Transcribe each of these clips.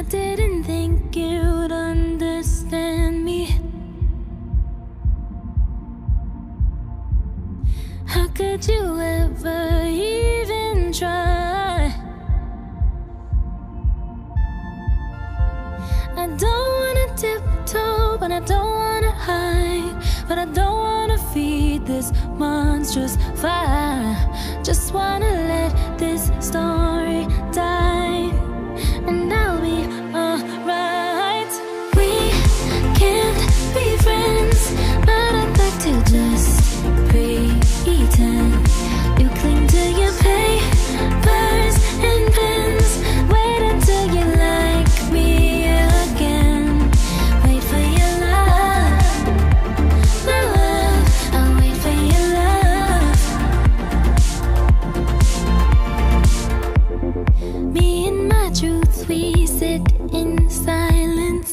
didn't think you'd understand me. How could you ever even try? I don't wanna tiptoe, but I don't wanna hide. But I don't wanna feed this monstrous fire. Just wanna let this story die, and I'll be alright. We can't be friends, but I'd like to just pretend. You cling to your papers and pens. Wait until you like me again. Wait for your love, my love. I'll wait for your love. Me and my truth, we sit in silence.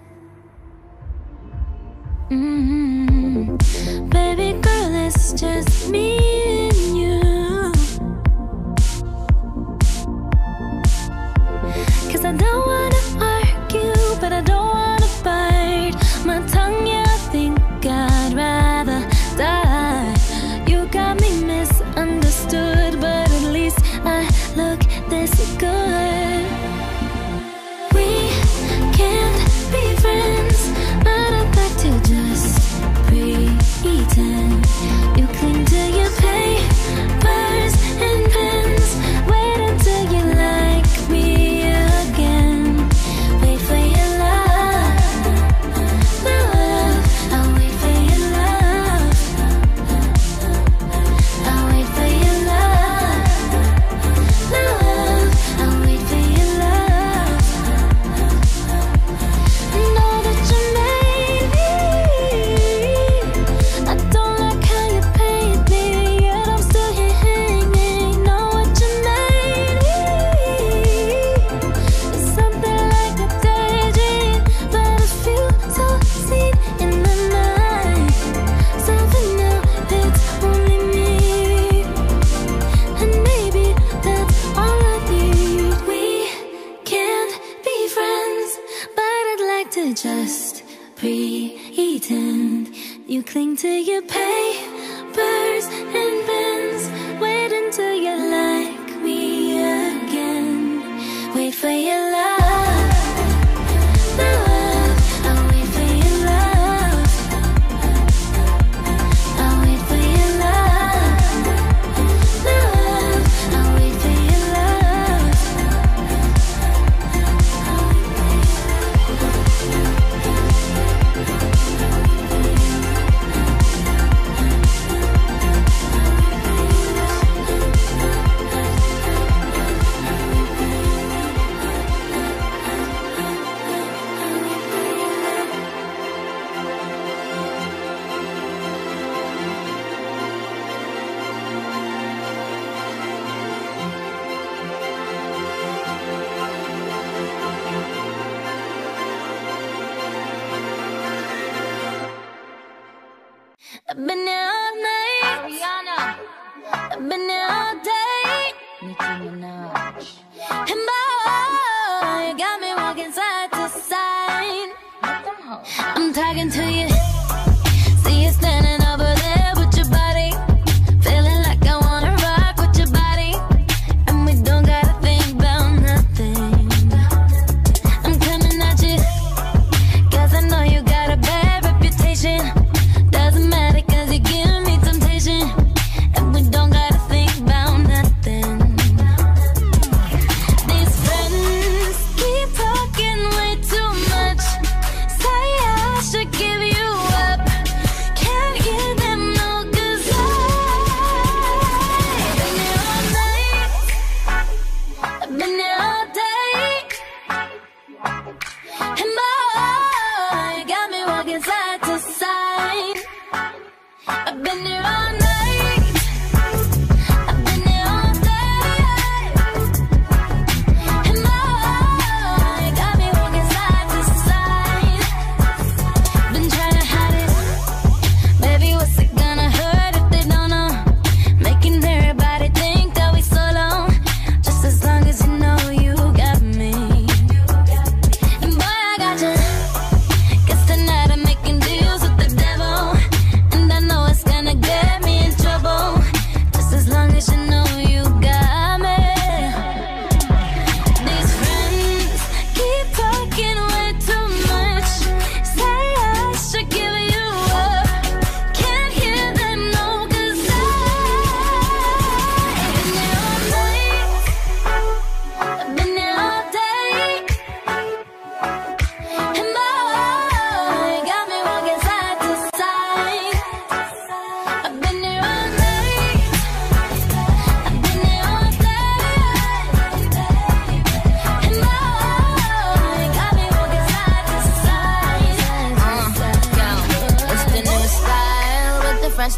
Baby girl, it's just me and you. 'Cause I don't wanna argue, but I don't wanna bite my tongue. Yeah, I think I'd rather die. You got me misunderstood, but at least I look this good. We can't be friends, but I'd like to just pretend. You cling to your papers and pens. Wait until you like me again. Wait for your love, my love. I'll wait for your love. I'll wait for your love, my love. I'll wait for your love. Know that you made me. I don't like how you paid me, yet I'm still here hanging. Know what you made me. It's something like a daydream, but I feel so seen in the night. Something now, it's only me, and maybe that's all I need. We can't be friends, but I'd like to just pretend. You cling to your papers and pens. Wait until you like me again. Wait for your love, my love. I'll wait for your love. I'll wait for your love, my love. I'll wait for your love. I've been here all night, Ariana. I've been here all day, Nicki Minaj. And boy, you got me walking side to side. I'm talking to you. See you standing over there with your body, feeling like I wanna rock with your body, and we don't gotta think about nothing. I'm coming at you, 'cause I know you got a bad reputation. Doesn't matter, 'cause you give me temptation, and we don't gotta think about nothing. These friends keep talking way too much. Say I should give you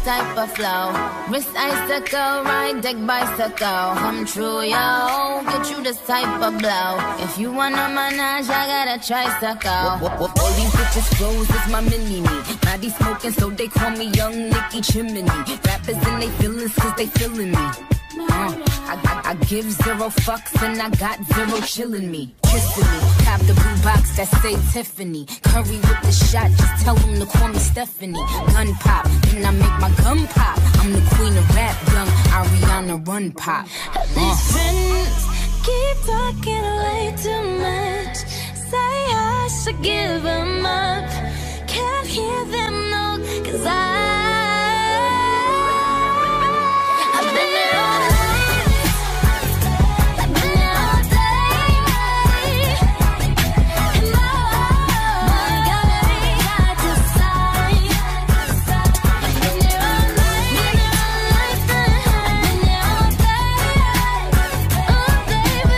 type of flow. Wrist icicle, ride deck bicycle. Come true, yo. Get you this type of blow. If you wanna manage, I got a tricycle. All these bitches flows is my mini-me. Now they smoking, so they call me Young Nicky Chimney. Rappers and they feelings, cause they feeling me. I give zero fucks and I got zero chillin' me. Kissing me, cop the blue box that say Tiffany. Curry with the shot, just tell them to call me Stephanie. Gun pop, then I make my gun pop. I'm the queen of rap, young Ariana Run Pop. These friends keep talking way too much. Say I should give them up. Can't hear them, no, cause I've been there all night. I've been there all day. And boy, got me got to decide. I've been there all night. I've been there all day. Oh baby,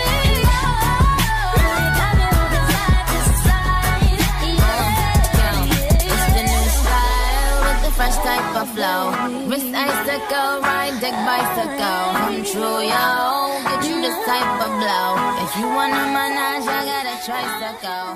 got me got to decide. It's the new style with the fresh type of flow. Wrist icicle, ride deck bicycle. Come true, yo. Get you this type of blow. If you wanna manage, I got a tricycle.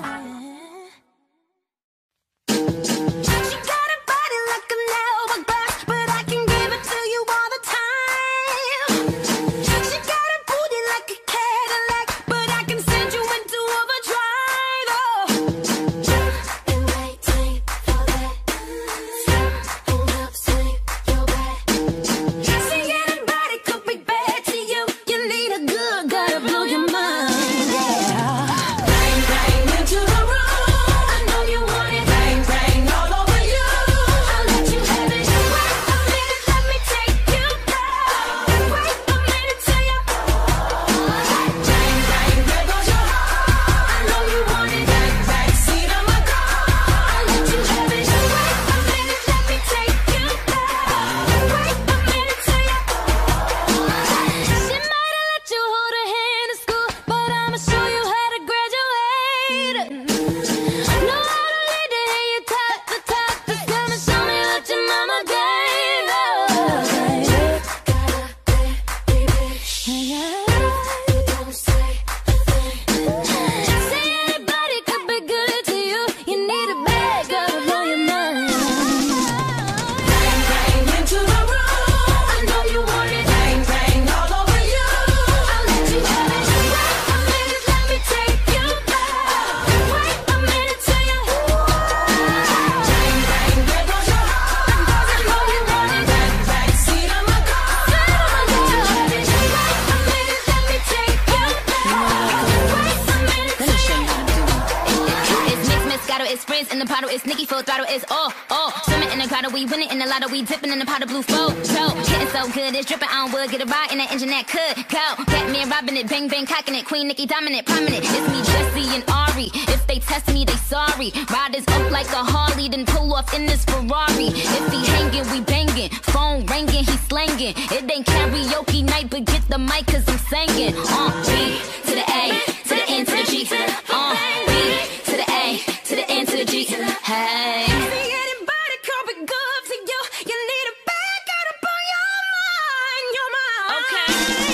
She got a body like an hourglass, but I can give it to you all the time. She got a booty like a Cadillac, but I can send you into overdrive. Oh. Been waiting for that. Hold up, swing your back. See, anybody could be bad to you. You need a good guy to blow your mind. Yeah. Bang, bang into the room. I know you want it. Bang, bang all over you. I'll let you have it. Wait a minute, let me take you down. Wait a minute till you. Bang, bang, there goes your heart. I know you want it. Bang, bang, seat on my car. I'll let you have it. Wait a minute, let me take you down. Wait a minute till you. She might have let you hold her hand in school, but I'ma show you how to graduate. Know how to lead to hear you top the top. Just come and show me what your mama gave. Say anybody could be good to you. You need a bad girl to blow your mind. Bang, bang into the room. I know you want it. Bang, bang all over you. I'll let you have it. Wait a minute, let me take you back. Wait a minute till you. Bang, bang, there goes your heart. I know you want it. Bang, bang, seat on my car. I'll let you have it. Wait a minute, let me take you back. Wait a minute till you. It's mixed Moscato, it's Frizz in the bottle, it's Nicki full throttle, it's all. Swimming in the grotto, we winning in the lotto, we dipping in the pot of blue flow. Getting so good, it's dripping on wood, get a ride in that engine that could go. Batman robbing it, bang bang cocking it, Queen Nicki dominant, prominent. It's me, Jesse and Ari. If they test me, they sorry. Riders up like a Harley, then pull off in this Ferrari. If he hanging, we banging. Phone ringing, he slanging. It ain't karaoke night, but get the mic, cause I'm singing. B to the A, to the N to the G. B to the A, to the N to the G. Hey. See anybody could be good to you. You need a bad guy to blow your mind, your mind. Okay.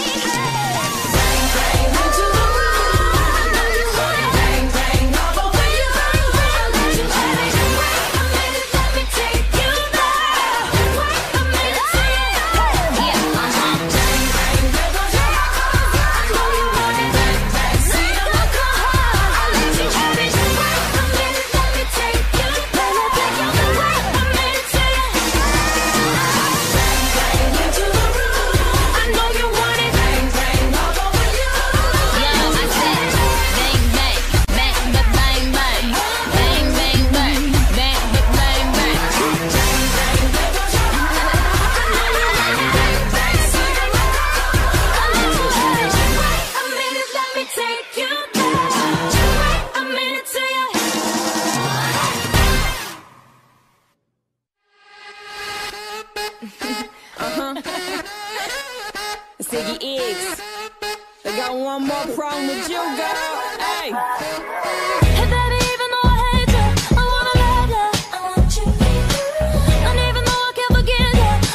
Bang, bang into the room. I know you want it. Bang, bang all over you. I'll let you have it. Wait a minute, let me take you back. Wait a minute till you. Yeah, Bang, bang, there goes your heart. I know you want it. Bang, bang, seat on my car. I'll let you have it. Wait a minute, let me take you back. Wait a minute till you. Bang, bang into the room. I know you want it. Bang, bang all over you. Yo, I said bang bang, bang bang bang bang, bang bang bang, bang bang bang. Bang, bang, there goes your heart. I know you want it. Bang, bang, seat on my car. I'll let you have it. Wait a minute, let me take you back. Wait a minute till you. Ziggy Iggs. They got one more problem with you, girl. Hey. Hey baby, even though I hate you, I wanna love you. I want you. And even though I can't forget you,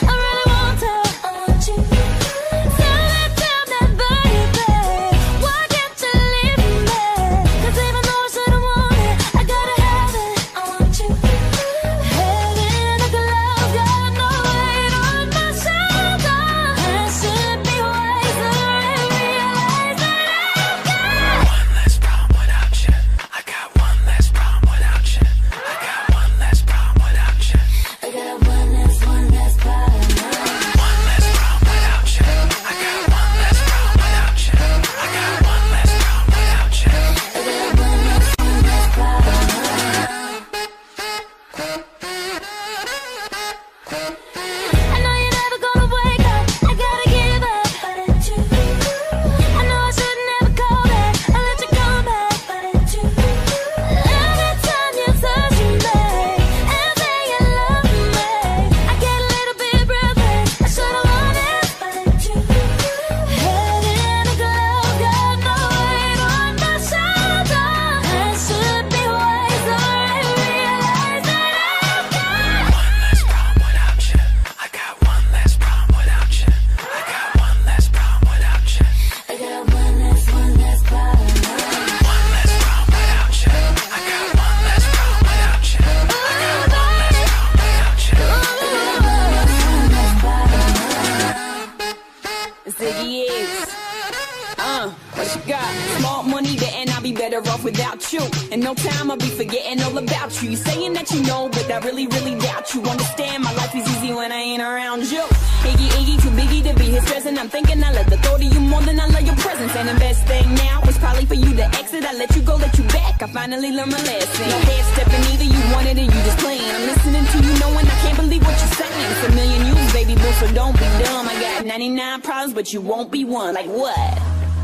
It's Iggy Iggs. What you got? Small money there and I'll be better off without you. In no time I'll be forgetting all about you. You saying that you know, but I really, really doubt you. Understand my life is easy when I ain't around you. Iggy, Iggy, too biggie to be his stress. And I'm thinking I love the thought of you more than I love your presence. And the best thing now is probably for you to exit. I let you go, let you back. I finally learned my lesson. No head stepping either, you wanted it, you just playing. I'm listening to you knowing I can't believe what you're saying. It's a million yous, baby boo, so don't be dumb. I got 99 problems, but you won't be one. Like what?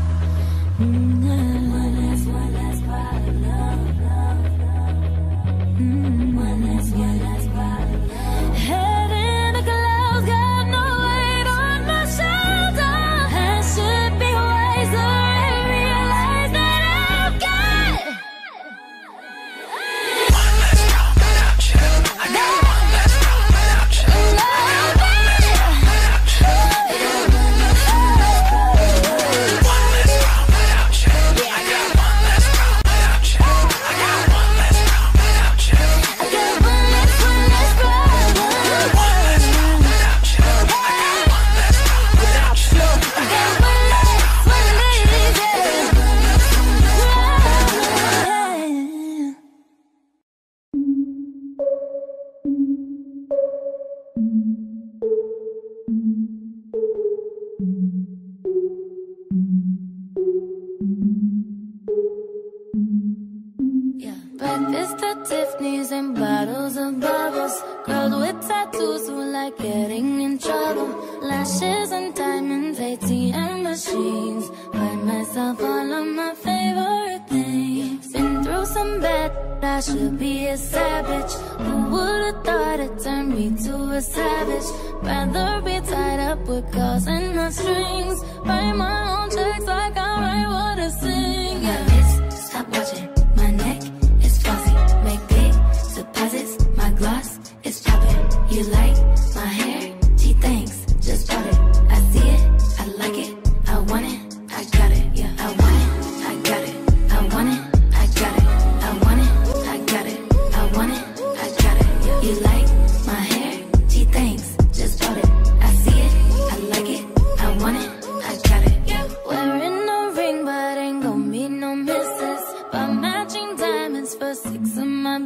Breakfast at Tiffany's and bottles of bubbles. Girls with tattoos who like getting in trouble. Lashes and diamonds, ATM machines. Buy myself all of my favorite things. Been through some bad, I should be a savage. Who would've thought it turned me to a savage? Rather be tied up with calls and not strings. Write my own checks like I write what I sing. Yeah. My wrist, stop watching. My neck is fuzzy. Make big deposits. My gloss is popping. You like my hair? Gee, thanks. Just bought it. I see it. I like it. I want it. I got it. Yeah. I want it. I got it. I want it. I got it. I want it. I got it. I want it. I got it. Yeah. You like my hair? Gee, thanks. Just bought it. I see it. I like it. I want it. I got it. Yeah. Wearing a ring, but ain't gon' be no misses. But matching diamonds for 6 of my.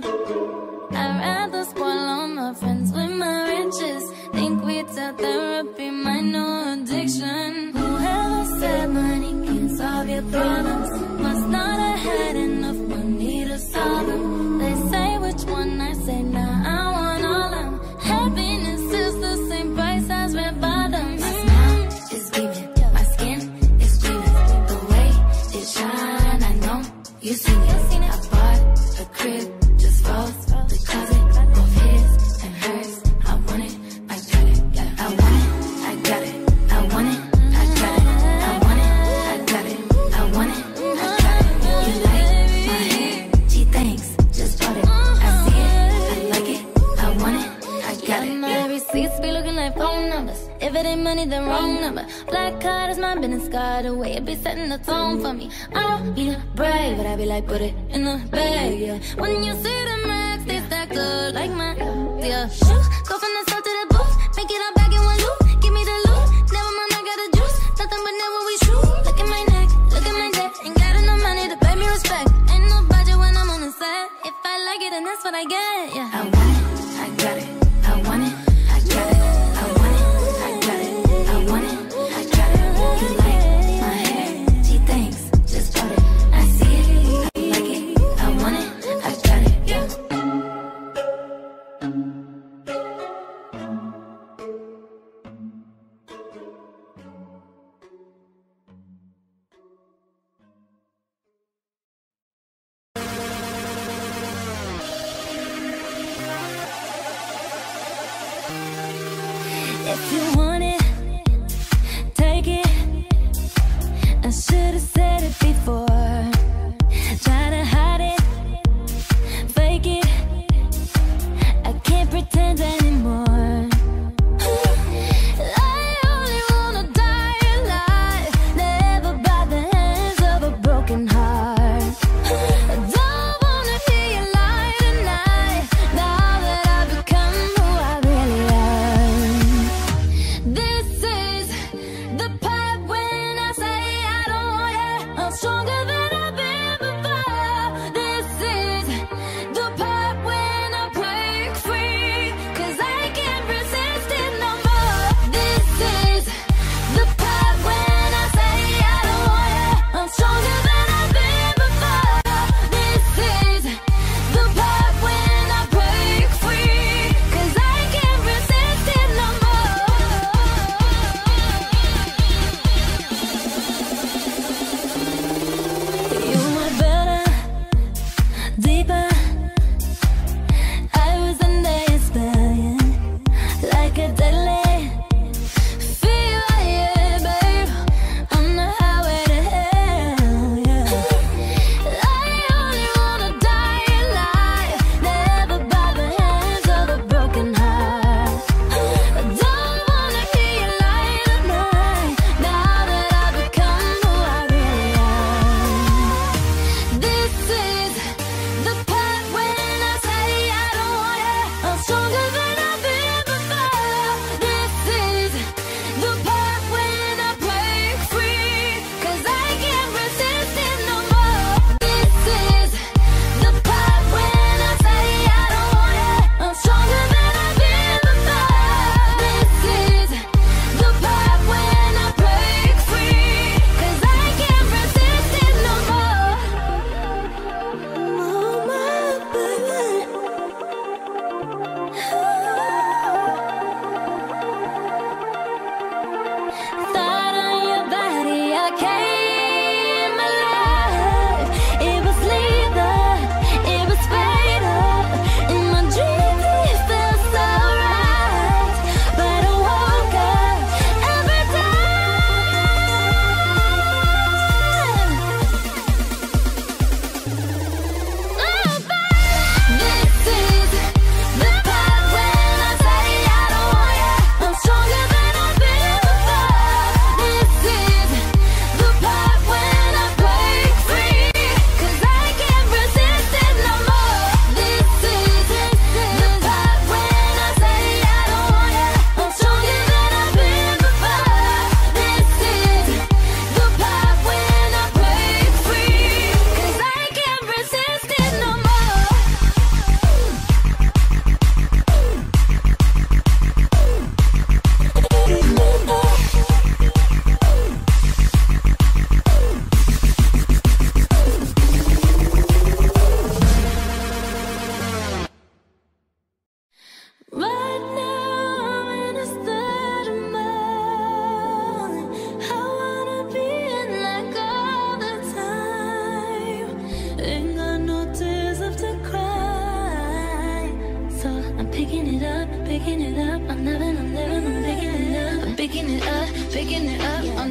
I'd rather spoil all my friends with my riches. Think we tell therapy my new addiction. Whoever said money can solve your problems must not have had enough money to solve them. They say which one, I say nah, I want all of them. Happiness is the same price as red bottoms. My smile is beaming, my skin is gleaming. The way it shine, I know you seen it. I bought a crib just for the closet, both his and hers. I want it, I got it. I want it, I got it. I want it, I got it. I want it, I got it. I want it, I got it. You like my hair? Gee, thanks. Just bought it. I see it, I like it. I want it, I got it. My receipts be looking like phone numbers. If it ain't money, then wrong number. Black card is my business card. The way it be setting the tone for me. I don't need to brag, but I be like, put it in the bag, yeah. When you see the max, they stack good like my, yeah. Shoot, go from the south to the booth. Make it all back in one loop. Give me the loot. Never mind, I got the juice. Nothing but never we shoot. Look at my neck, look at my neck. Ain't got enough money to pay me respect. Ain't no budget when I'm on the set. If I like it, then that's what I get, yeah. I want it, I got it. I want it, I got it. I want it, I got it. I want it, I got it. You like my hair? Gee, thanks. Just bought it. I see it, I like it. I want it, I got it. Yeah. If you want it, take it. I should have said it before. Try to hide it, fake it. I can't pretend anymore. I only wanna die alive, never by the hands of a broken heart. I don't wanna hear you lie tonight, now that I've become who I really am. This is the path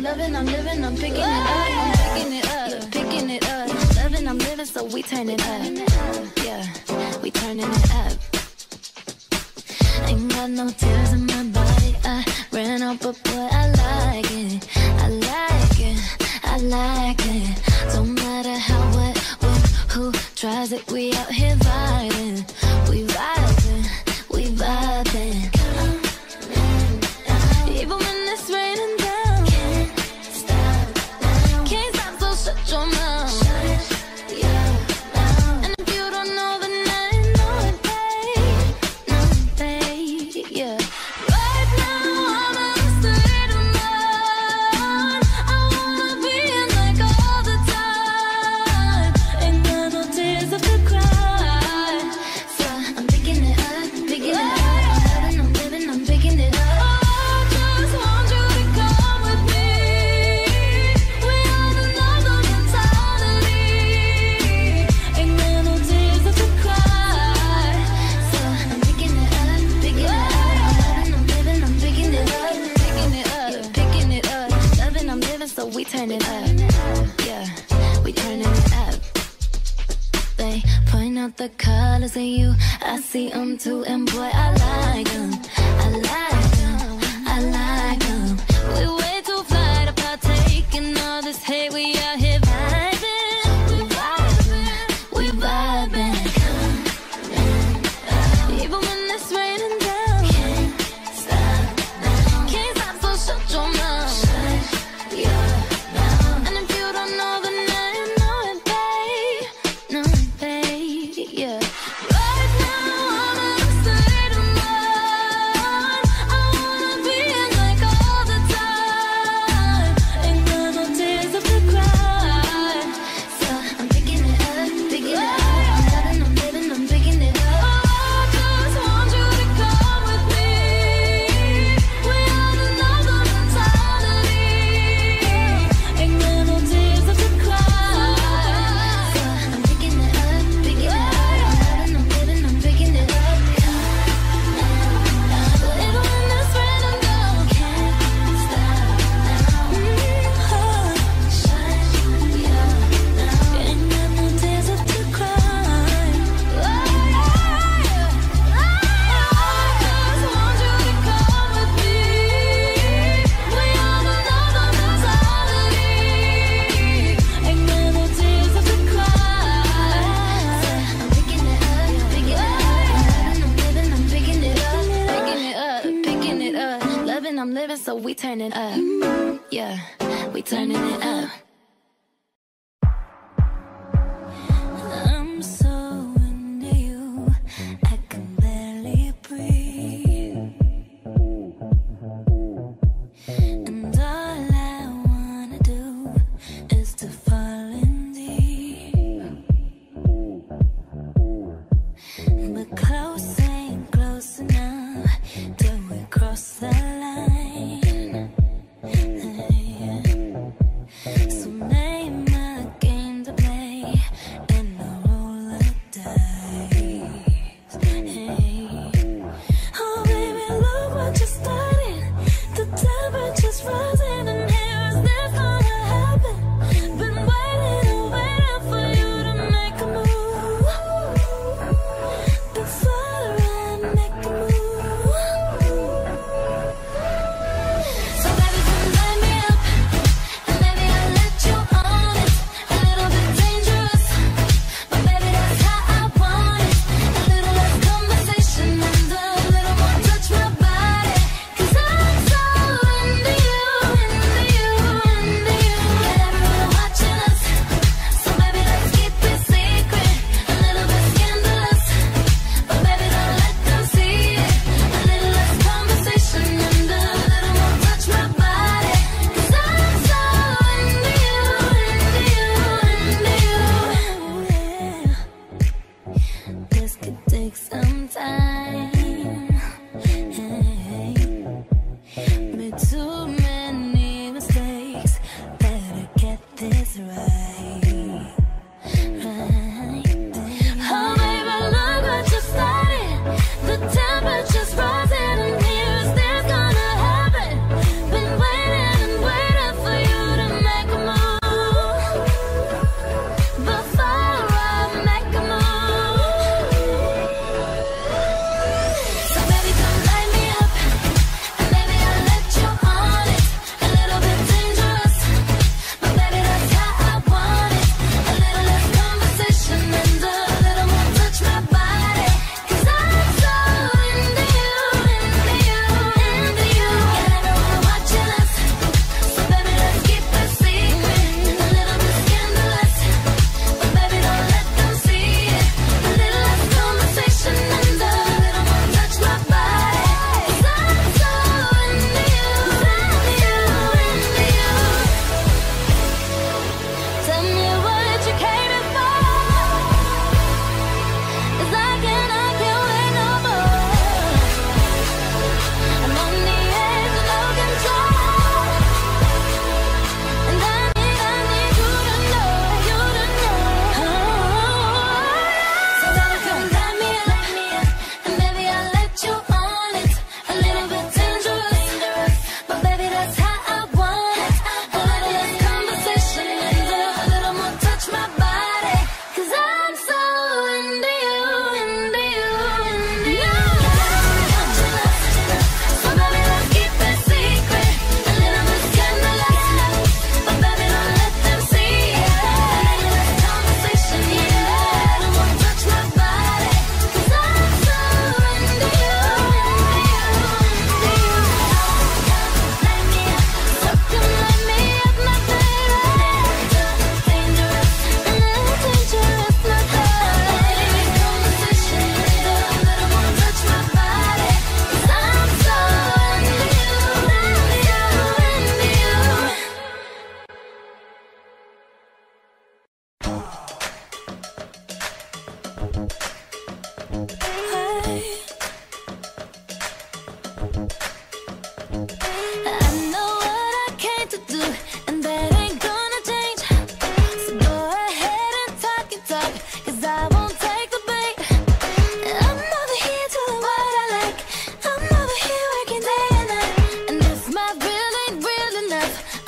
Loving, I'm living, I'm picking it up. I'm picking it up, yeah, picking it up. Loving, I'm living, so we turn it up. Yeah, we turning it up. Ain't got no tears in my body. I ran out, but boy, I like it. I like it. I like it. Don't matter how, what, when, who tries it. We out here vibing. We vibing. We vibing. Even when it's raining down, can't stop now. Can't stop, so shut your mouth. Shut your mouth. And if you don't know, then I know it, babe. No, babe, yeah. Right now, I'm in a state of mind. I wanna be in like all the time. Ain't got no tears left to cry. So I'm picking it up, picking it up. I'm living, I'm picking it up. So we turn it up, yeah, we turning it up. They point out the colors in you, I see them too, and boy, I like them, I like them, I like them. We way too fly to partake in all this hate, we out here vibing, we vibing, we vibing. Even when it's raining down, can't stop now. Can't stop, so shut your mouth. I'm living, so we turn it up. Yeah, we turning it up. I'm so into you, I can barely breathe. And all I wanna do is to fall in deep. But close ain't close enough till we cross the line. So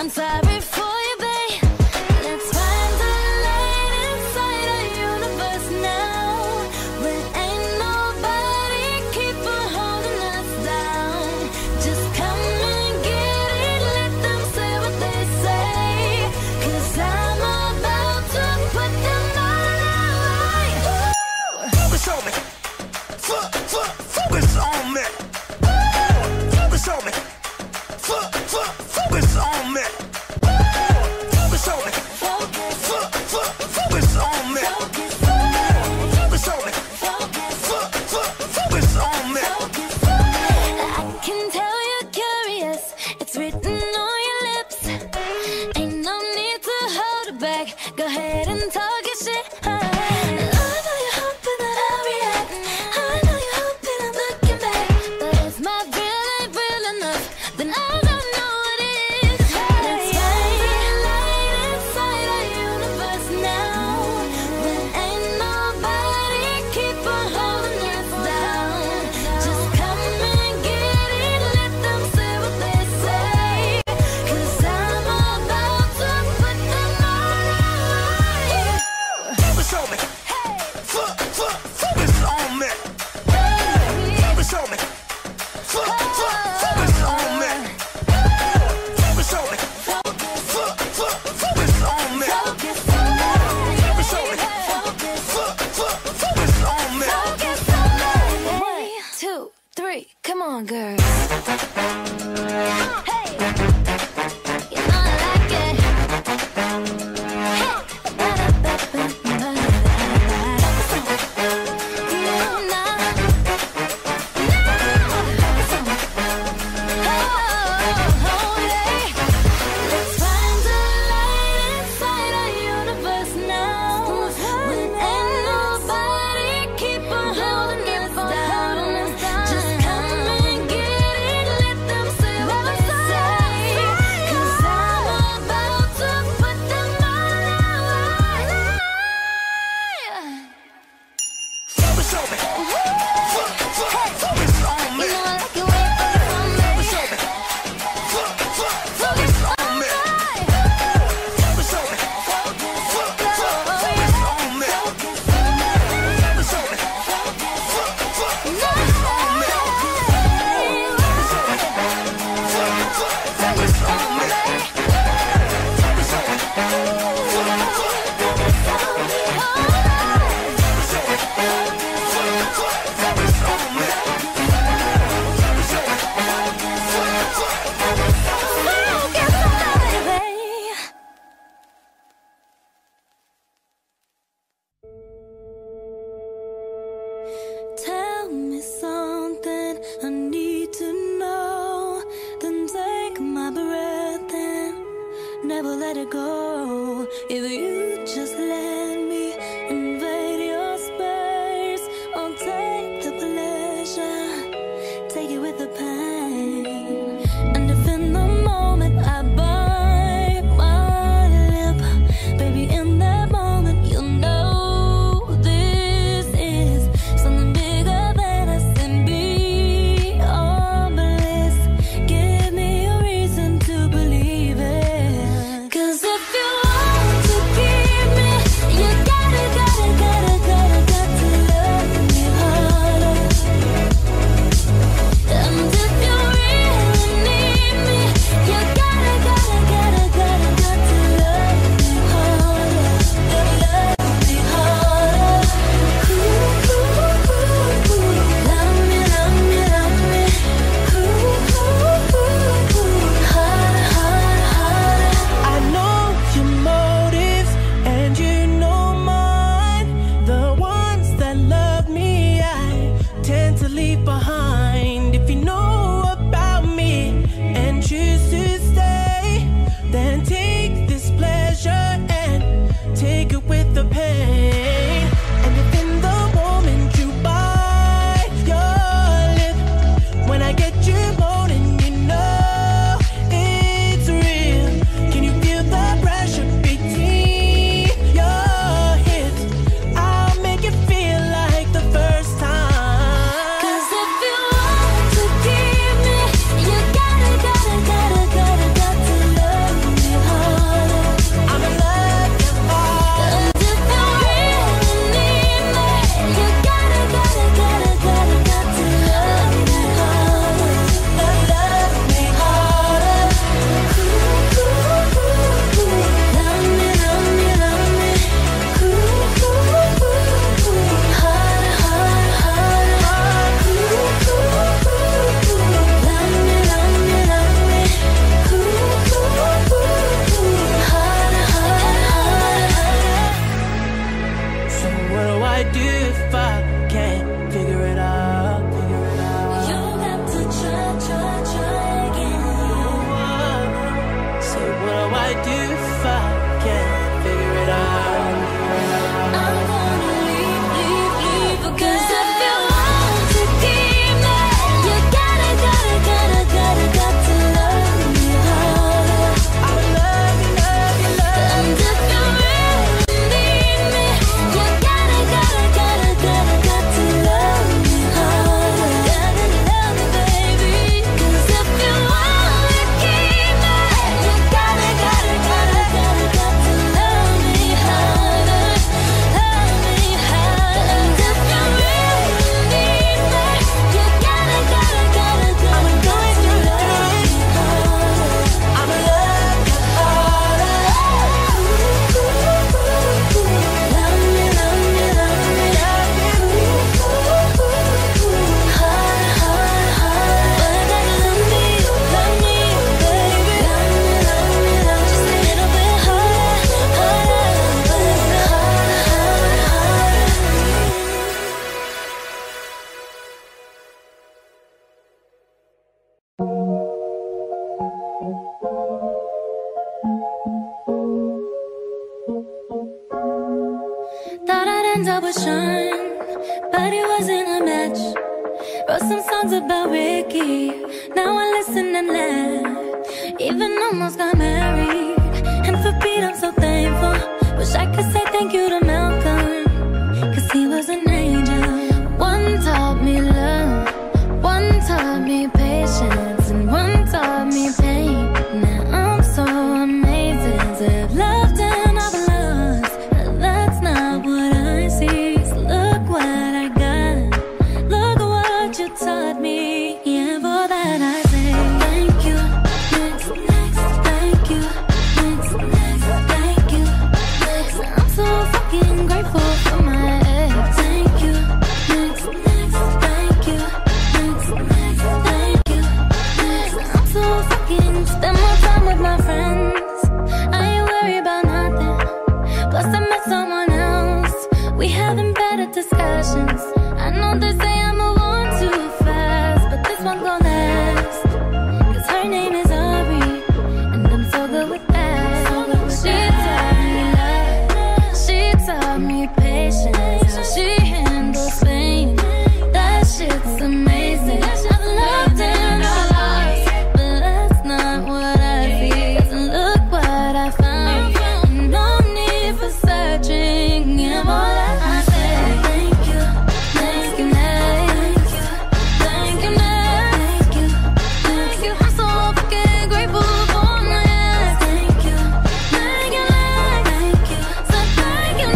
I'm sorry for you, babe. Let's find the light inside our universe now. When ain't nobody keep on holding us down. Just come and get it, let them say what they say. 'Cause I'm about to put them all right. Focus on me. Focus on me. Focus on me. Focus on me. Focus on me. Focus on me. Focus on me. Focus on me. I can tell you're curious. It's written on your lips. Ain't no need to hold it back. Go ahead and talk your shit. I know you're hoping that I'll react. I know you're hoping I'm looking back. But if my real ain't real enough, then I don't know what is. Let's find the light inside our universe now. When ain't nobody keep on holding us down. Just come and get it, let them say what they say. 'Cause I'm about to put them all right. Focus on me. Focus on me. Focus on me. Focus on me. Focus on me. Focus on me. Focus on me. Focus on me. 1, 2, 3, come on, girl. Hey, you know I like it. Let's find the light inside our universe now. When ain't nobody keep on holding us down. Just come and get it, let them say what they say. 'Cause I'm about to put them all right. Focus on me. Focus on me. You know I like it when you focus on me. Focus on me. Focus on me. Focus on me. Focus on me. Focus on me. Tell me something I need to know. Then take my breath and never let it go. If you just let me invade your space, I'll take the pleasure, take it with the pain. And if in the moment I bite my lip, baby, in that moment you'll know this is something bigger than us and beyond bliss. Give me a reason to believe it. 'Cause if you want to keep me, you friends I would shine, but it wasn't a match. Wrote some songs about Ricky, now I listen and laugh. Even almost got married, and for Pete I'm so thankful. Wish I could say thank you to Malcolm, cause he was an angel. One taught me love, one taught me patience, and one taught me pain. Now I'm so amazing to have loved and I've lost, but that's not what I see. So look what I got, look what you taught me. Yeah, for that I say thank you, next, thank you, next, thank you, next. I'm so fucking grateful for my ex. Thank you, next, thank you, next, thank you, next. I'm so fucking spend more time with my friends. I ain't worried about nothing. Plus I met someone else. We having better discussions. I know they say I move on too fast, but this one gon' last. Cause her name is Ari, and I'm so good with that. She taught me love, she taught me patience, how she handles pain. That shit's amazing. I've loved and I've lost, but that's not what I see. Cause look what I found, no need for searching. Yeah, more than I say thank you, thank you, thank you, thank you, thank you, thank you. I'm so fucking grateful for my ex. Thank you, thank you, thank you, so thank you,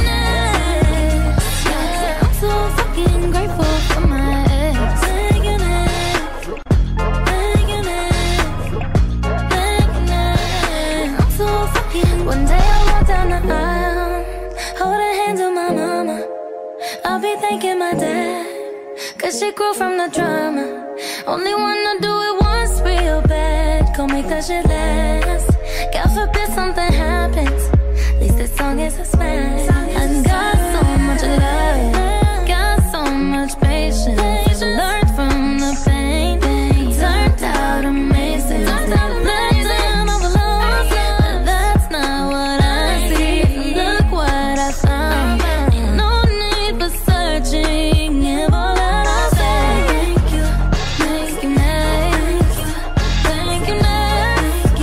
next. Yeah, I'm so fucking grateful for my ex. Thank you, next, thank you, next, thank you, next. I'm so fucking. One day I walk down the aisle, holding hands with my mama. I'll be thanking my dad, cause she grew from the drama. Only wanna do it once real bad, gon' make that shit last. God forbid something happens, at least this song is a smash. I got so much love, got so much patience, learned from the pain. Turned out amazing. Let them overload, but that's not what I see. Look what I found, ain't no need for searching. Yeah, all that I say thank you, thank you, next, thank you, next,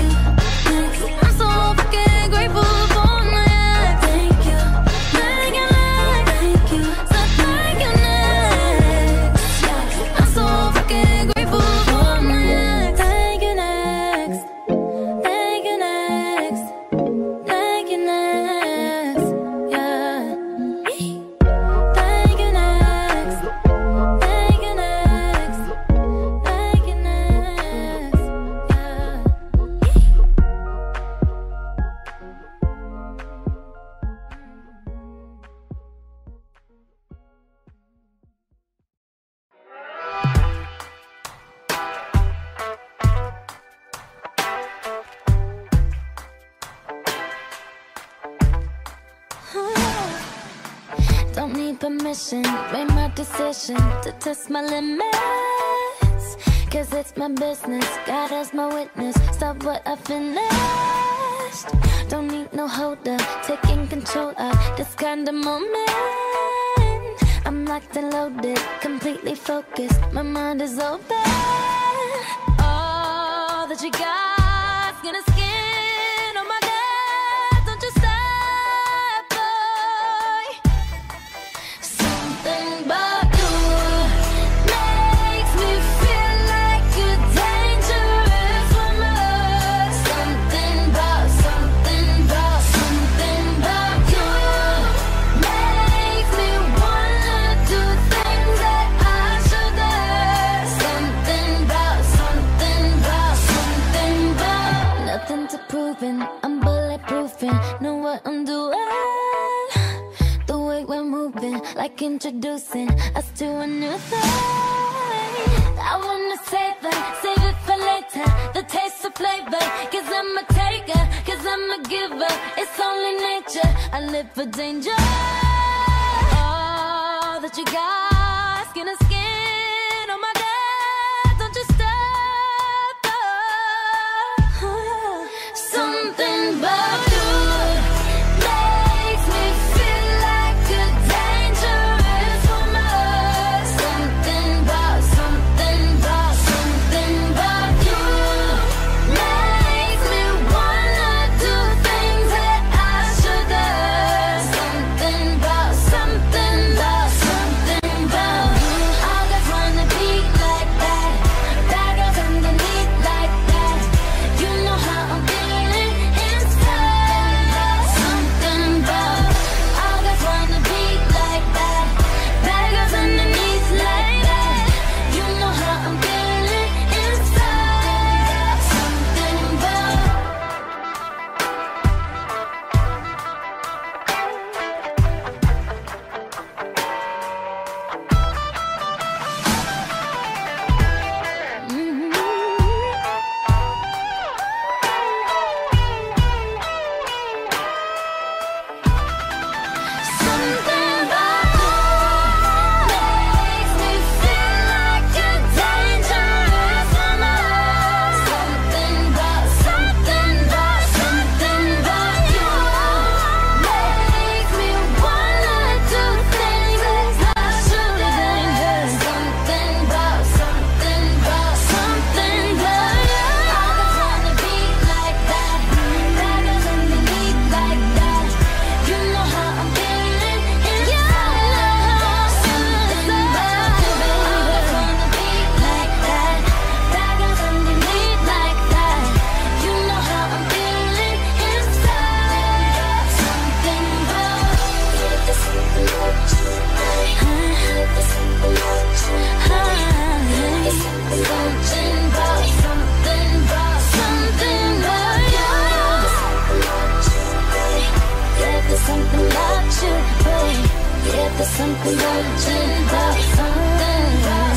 I'm so fucking grateful for my ex. Thank you, thank you, thank you, so thank you, next. I'm so fucking grateful for my ex. Thank you, next, thank you, next, thank you, next. Yeah. Thank you, next, thank you, next, thank you, next. Don't need permission, made my decision to test my limits. Cause it's my business, God as my witness. Stop what I finished. Don't need no holder, taking control of this kind of moment. I'm locked and loaded, completely focused, my mind is open. All that you got's gonna skin, oh my God, don't you stop, boy. Something about you makes me feel like you're dangerous for me. Something about you makes me wanna do things that I shouldn't. Something about nothing to proving, I'm bulletproofing, know what I'm doing. The way we're moving, like introducing us to a new thing. I wanna save it for later, the taste of flavor. Cause I'm a taker, cause I'm a giver, it's only nature, I live for danger. All that you got, skin to skin, oh my God, don't you stop, oh. Something about you makes me feel like a danger. There's something about something about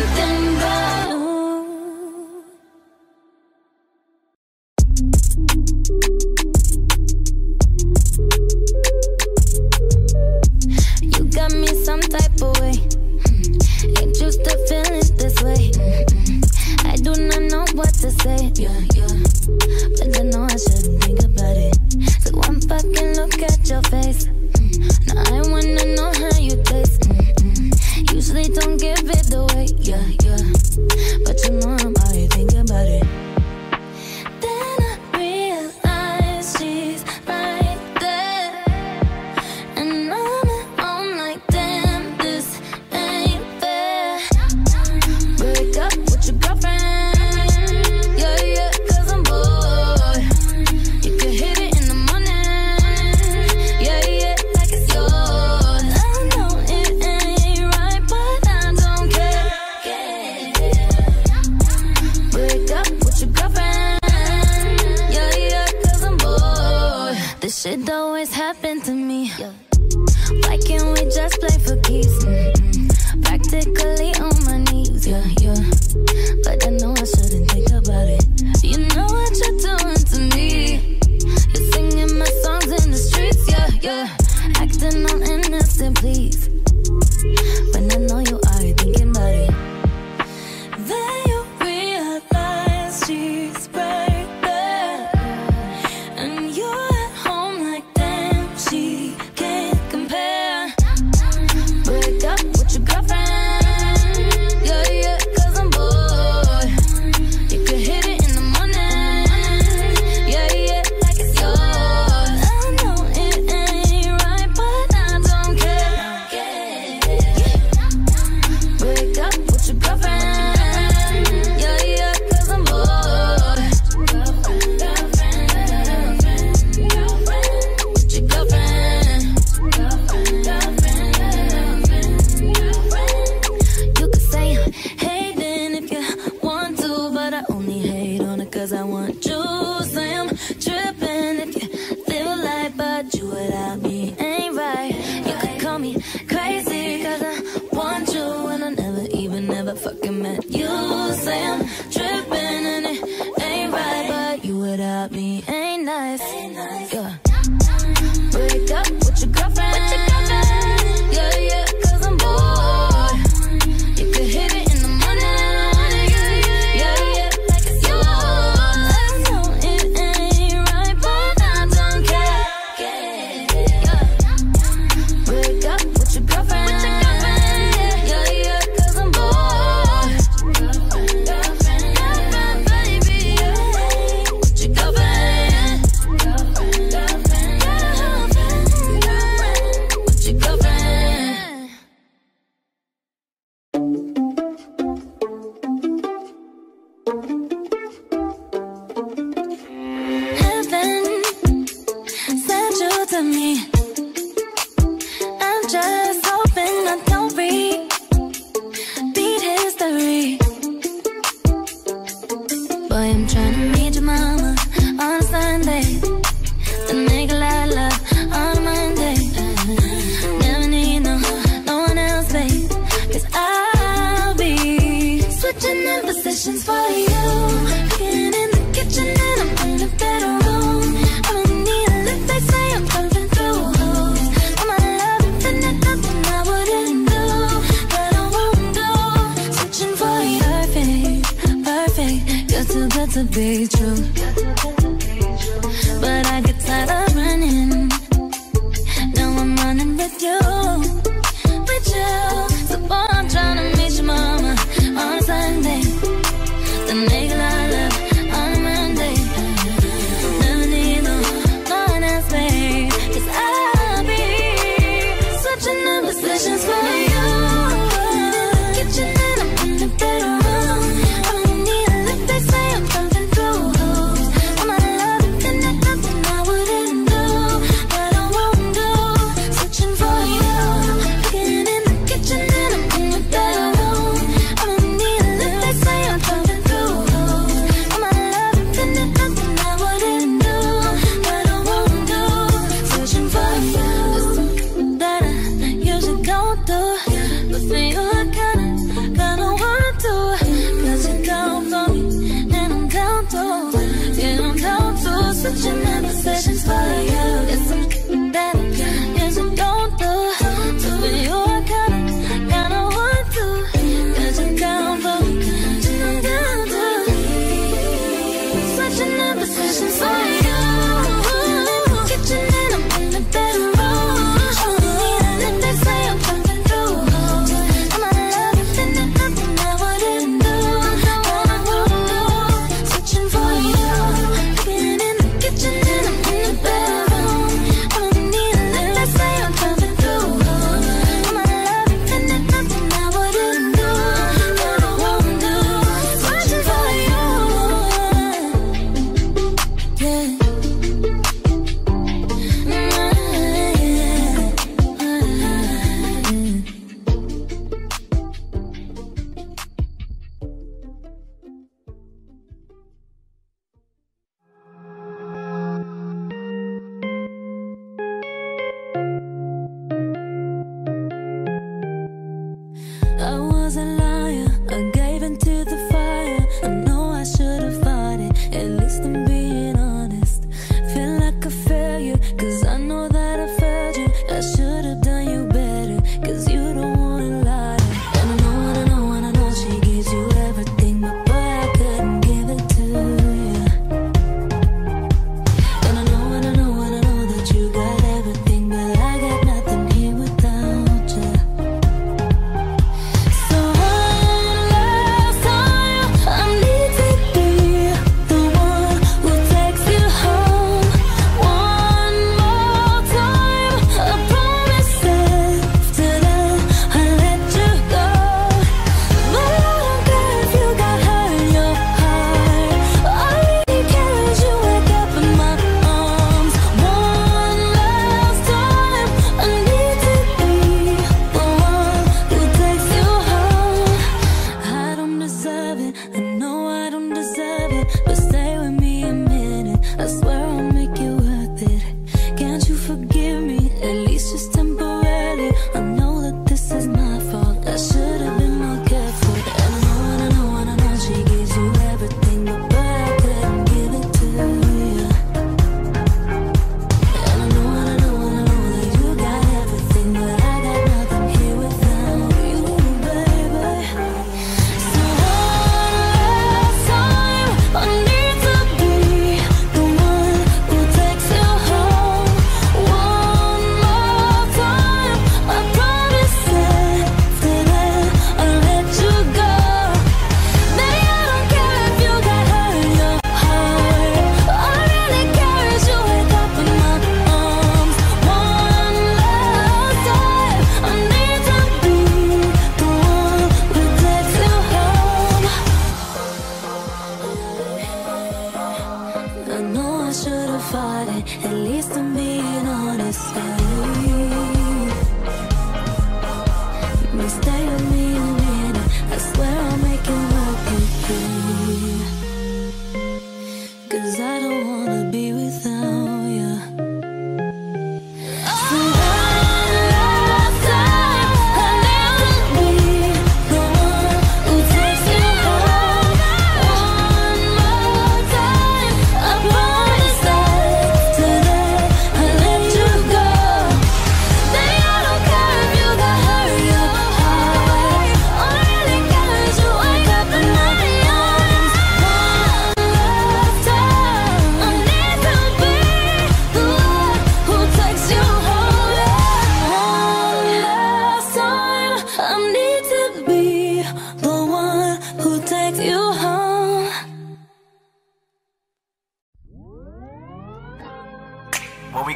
you got me some type of way. Ain't used to feeling this way. I do not know what to say. But I know I shouldn't think about it. So one fucking look at your face. Now I wanna know how you taste. Usually don't give it away. But you know I'm already thinking about it. Then I realize she's right there, and I'm at home like damn, this ain't fair. Break up with your girlfriend, yeah, 'cause I'm bored. You can hit it in the morning, yeah, like it's yours. I know it ain't right, but I don't care. Break up with your girlfriend, yeah, 'cause I'm bored. This shit always happened to me. Why can't we just play for keeps? Practically on my knees, yeah. But I know I shouldn't think about it. You know what you're doing to me. You're singing my songs in the streets, yeah. Acting all innocent, please. When I know you are thinking about it. Then you realize she's right there, and you're at home like damn, she can't compare. Break up with your girlfriend, yeah, 'cause I'm bored. You could hit it in the morning, yeah, like it's yours. I know it ain't right, but I don't care. Break up with your girlfriend, yeah, 'cause I'm bored. With your girlfriend. You could say I'm hating if you want to, but I only hate on it 'cause I want you. Say I'm tripping if you feel like, but you without me ain't right. You could call me crazy 'cause I want you, and I never fucking met you. Say I'm tripping and it ain't right, but you without me ain't nice. Yeah. Break up with your girlfriend, yeah, 'cause I'm bored. You could hit it in the morning, yeah, like it's yours. I know it ain't right, but I don't care. Break up with your girlfriend, yeah, 'cause I'm bored. Girlfriend, baby, yeah. With your girlfriend, with your girlfriend. Heaven sent you to me. I'm just hoping I don't repeat history. Boy, I'm trying to meet your mama on a Sunday, to make a lot of love on a Monday. Never need no one else, babe, 'cause I'll be switching in positions for you. Getting in the kitchen and I'm in the bedroom. I'm in need of lift, they say I'm coming through.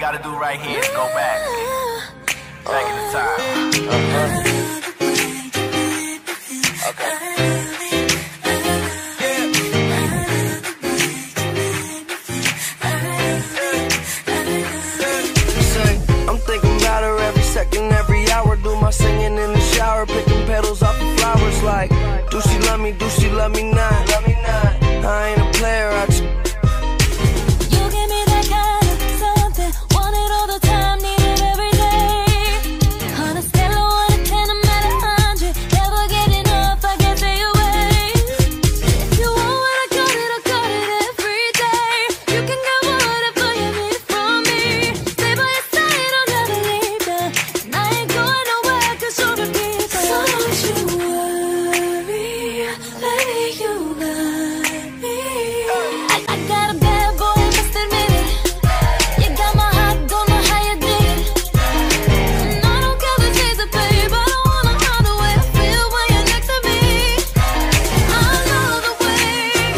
gotta do right here is go back in the time. I'm thinking about her every second, every hour. Do my singing in the shower, picking petals off the flowers. Like, do she love me? Do she love me not? I ain't a player. You give me that kind of something, want it all the time, need it every day. On a scale of 1 to 10, I'm at 100. Never get enough, I can't stay away. If you want what I got it every day. You can get whatever you need from me. Stay by your side, I'll never leave you. And I ain't going nowhere, 'cause you're a keeper. So don't you worry, baby, you got me. I got a bad boy, must admit it. You got my heart, don't know how you did it. And I don't care the days that babe, I don't wanna hide the way I feel when you're next to me. I love the way,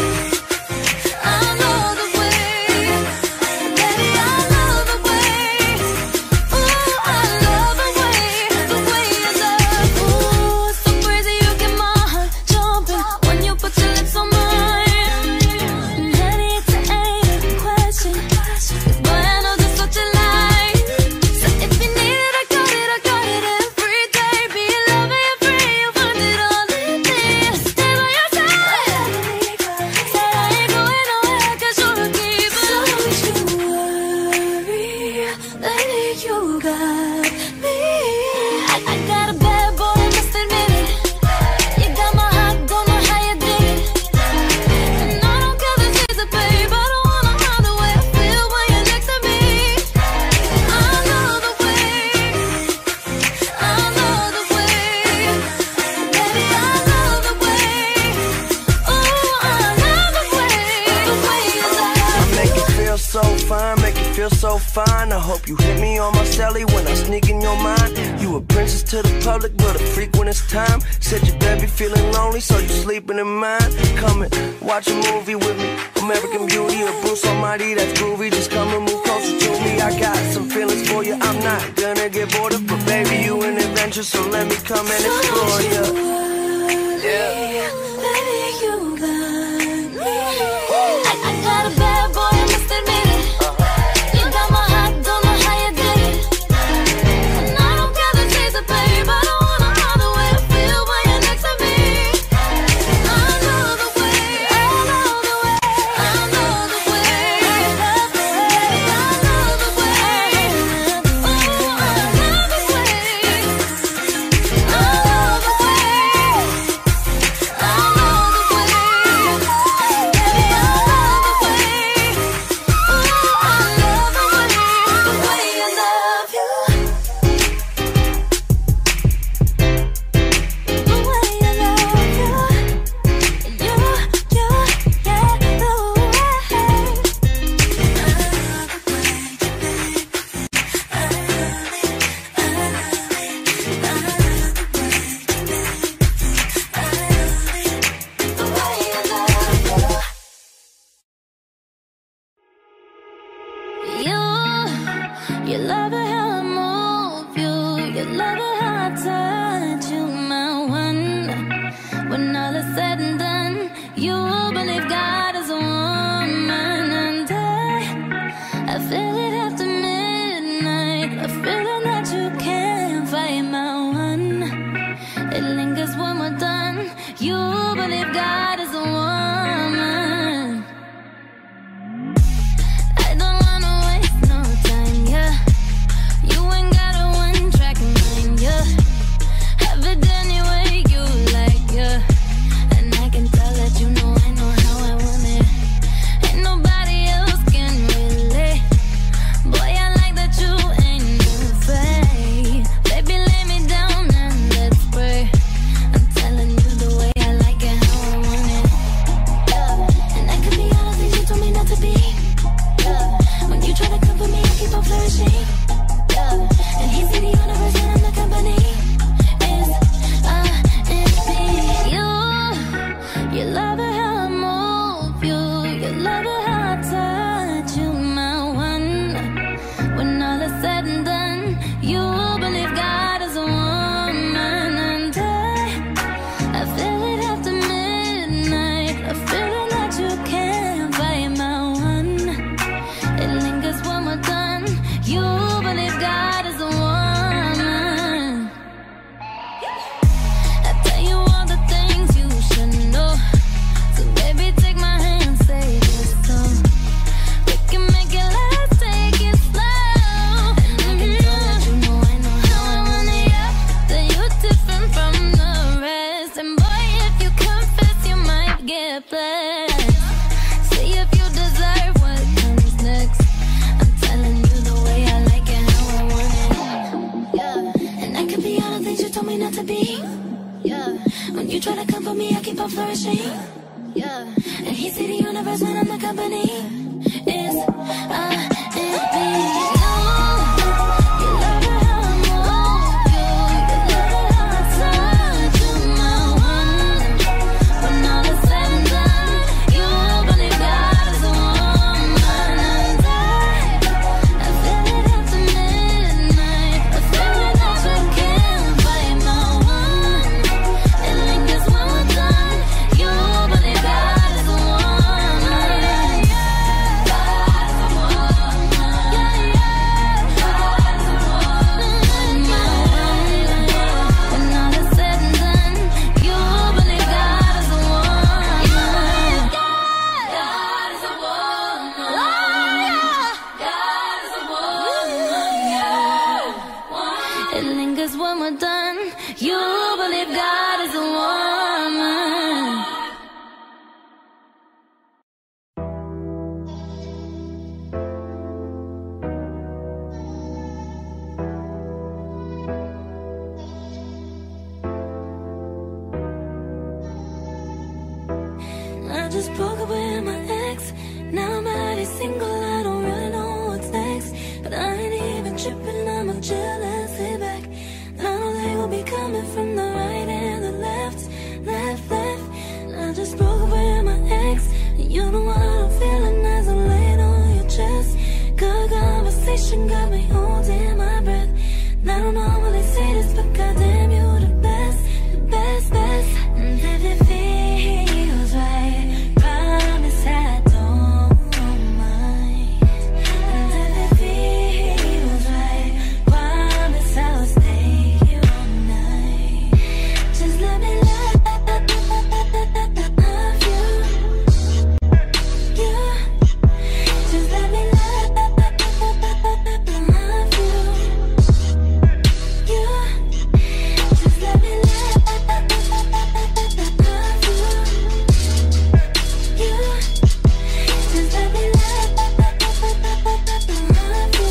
I love the way, baby, I love the way. Ooh, I love the way you love. Ooh, it's so crazy, you get my heart jumping when you put your lips on mine. And honey, it's ain't a question, 'cause boy, I know just what you like. So if you need it, I got it every day. Be your lover, you're free, you find it all in me. Stay by your side. Said I ain't going nowhere, 'cause you're a keeper. So don't you worry, lady, you got me. I got a bad boy, must admit it. You got my heart, don't know how you did it. And I don't care the days that babe, I don't wanna hide the way I feel when you're next to me. I love the way, I love the way, baby, I love the way. Ooh, I love the way you love. I make it feel so fine, make it feel so fine. I hope you hit me on my celly when I sneak in your mind. You a princess to the public, but a freak when it's time. Said your baby feeling lonely, so you sleeping in mine. Come and watch a movie with me, American Beauty or Bruce Almighty, that's groovy. Just come and move closer to me. I got some feelings for you, I'm not gonna get bored of, but baby, you an adventure, so let me come and explore you. Yeah. Baby, you got me. I got a bad boy, I must admit it. You got my heart, don't know how you did it. And I don't care the days that babe, I don't wanna hide the way I feel when you're next to me. I love the way, I love the way, I love the way, baby, I love the way. Ooh, I love the way, I love the way. You love it how I move you. You love it how I touch you, my one. When all is said and done, you believe God is a woman. And I feel it after midnight, a feeling that you can't fight, my one. It lingers when we're done. You believe God is a woman. I don't wanna waste no time, yeah. I'm flourishing. Yeah, and he see the universe when I'm the company. It's me. I just broke up with my ex. Now I'm already single, I don't really know what's next. But I ain't even tripping, I'ma chill and sit back. I know they will be coming from the right and the left, left, left. I just broke up with my ex. And you know what I'm feeling as I'm laying on your chest. Good conversation got me holding my breath. And I don't normally say this, but goddamn you the best, the best, best. And if it feels right, promise I don't mind. And if it feels right, promise I'll stay here all night. Just let me love you. Yeah. Just let me love you. Yeah. Just let me love you. Yeah. Just let me love you.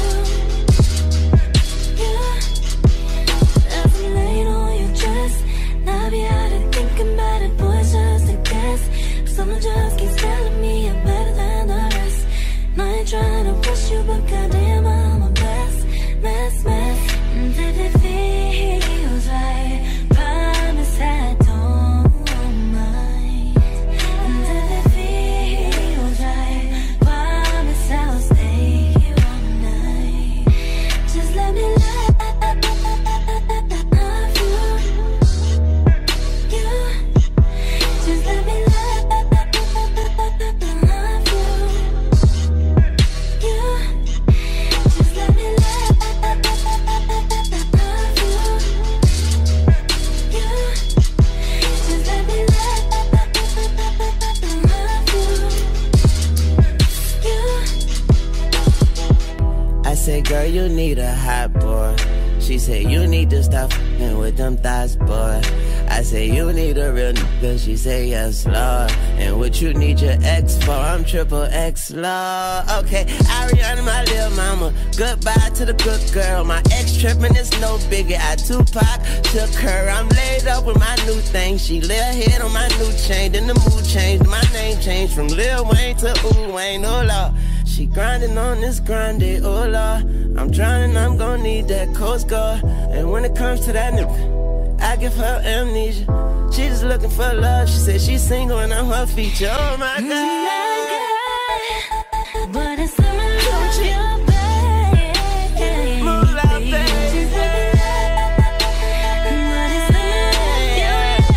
Yeah. As I'm laying on your chest, now I be out and thinking about it, boys, just a guess. But someone just keeps telling me I'm better than the rest. And I ain't trying to push you, but goddamn, I'm a mess, mess, mess. And if it feels right, promise I don't mind. And if it feels right, promise I'll stay here all night. Just let me love you. Yeah. Just let me love you. Yeah. Just let me love you. Yeah. Just let me love you. Yeah. I said, girl, you need a hot boy. She said, you need to stop f***ing with them thighs, boy. I said, you need a real nigga. She said, yes, Lord. And what you need your ex for? I'm triple X, Lord. Okay, Ariana, my little mama. Goodbye to the good girl. My ex tripping is no biggie. I Tupac took her. I'm laid up with my new thing. She lay her head on my new chain. Then the mood changed. My name changed from Lil Wayne to Ooh Wayne. Oh, Lord. She grinding on this grande, oh Lord. I'm drowning, I'm gon' need that Coast Guard. And when it comes to that nigga, I give her amnesia. She just looking for love. She said she's single and I'm her feature. Oh my God. But it's summer love, your babe. Moolah, baby. But it's summer love,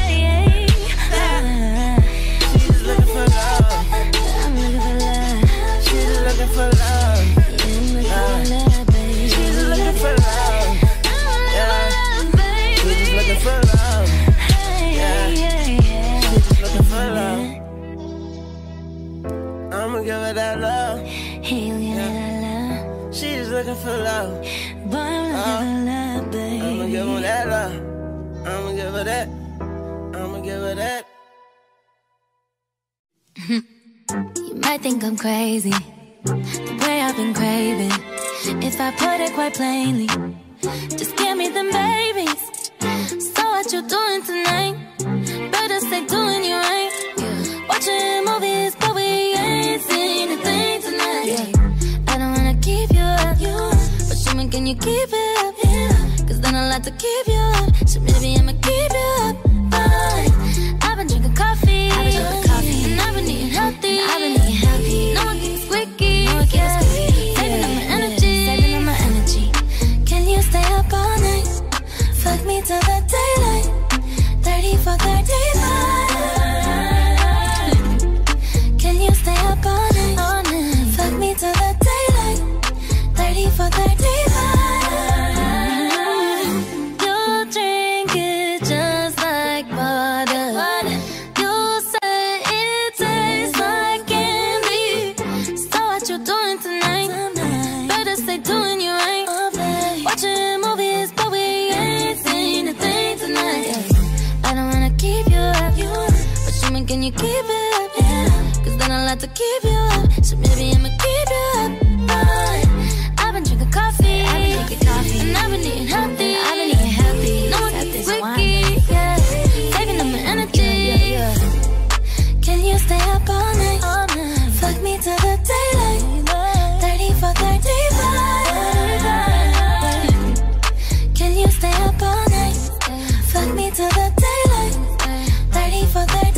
She's just looking for love. I'm looking for love. She's just looking for love. I'm looking for love, baby. She's just looking for love. Yeah. She's just looking for love. Yeah. She's just looking for love. I'ma give her that love. Hey, look at that love. She's looking for love. Boy, I'm looking for love, baby. I'ma give her that love. I'ma give her that. I'ma give her that. You might think I'm crazy, the way I've been craving. If I put it quite plainly, just give me them babies. So what you doing tonight? Better stay doing your you keep it up? Yeah. Cause then I'll have to keep you up. So maybe I'ma keep you up. But I've been drinking coffee. And I've been eating healthy. No one gets squeaky. Saving up my energy. Can you stay up all night? Fuck me till the daylight. 30 for 35. Can you stay up all night? Fuck me till the daylight. 30 for 35. You drink it just like water. You say it tastes like candy. So what you doing tonight? Better stay doing you right. Watching movies, but we ain't seen a thing tonight. I don't wanna keep you up, but you mean can you keep it up? Cause then I'll have to keep you up. So maybe I'ma keep you up. But I've been drinking coffee. And I've been eating healthy. No one gets squeaky. Saving up my energy. Can you stay up all night? Fuck me till the daylight. 30 for 35. Can you stay up all night? Fuck me till the daylight. 30 for 35.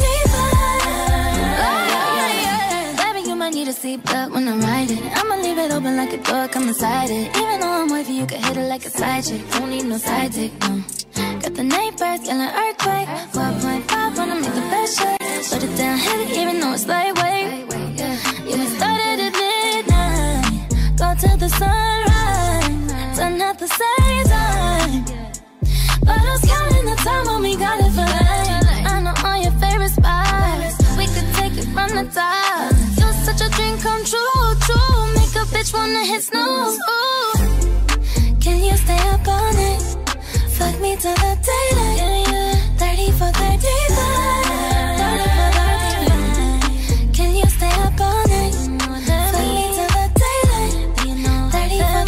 Baby, you might need a seatbelt when I'm riding. I'ma leave it open like a door, come inside it. Even though I'm wavy, you can hit it like a side chick. Don't need no side dick, no. Got the neighbors yelling earthquake. 4.5 wanna make the best shit. Put it down heavy, even though it's lightweight. Yeah, we started at midnight. Go till the sunrise. Done at the same time. But I was counting the time when we got it for life. I know all your favorite spots. We could take it from the top. You're such a dream come true, true. Make a bitch wanna hit snooze. Ooh. Can you stay up all night? Fuck me till the daylight. 30 for 35. Can you stay up all night? Fuck me till the daylight. 30 for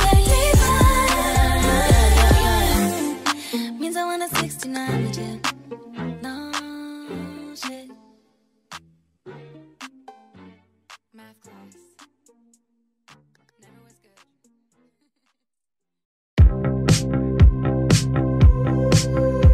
35. Means I want a 69 with you. No shit. Math class. Never was good.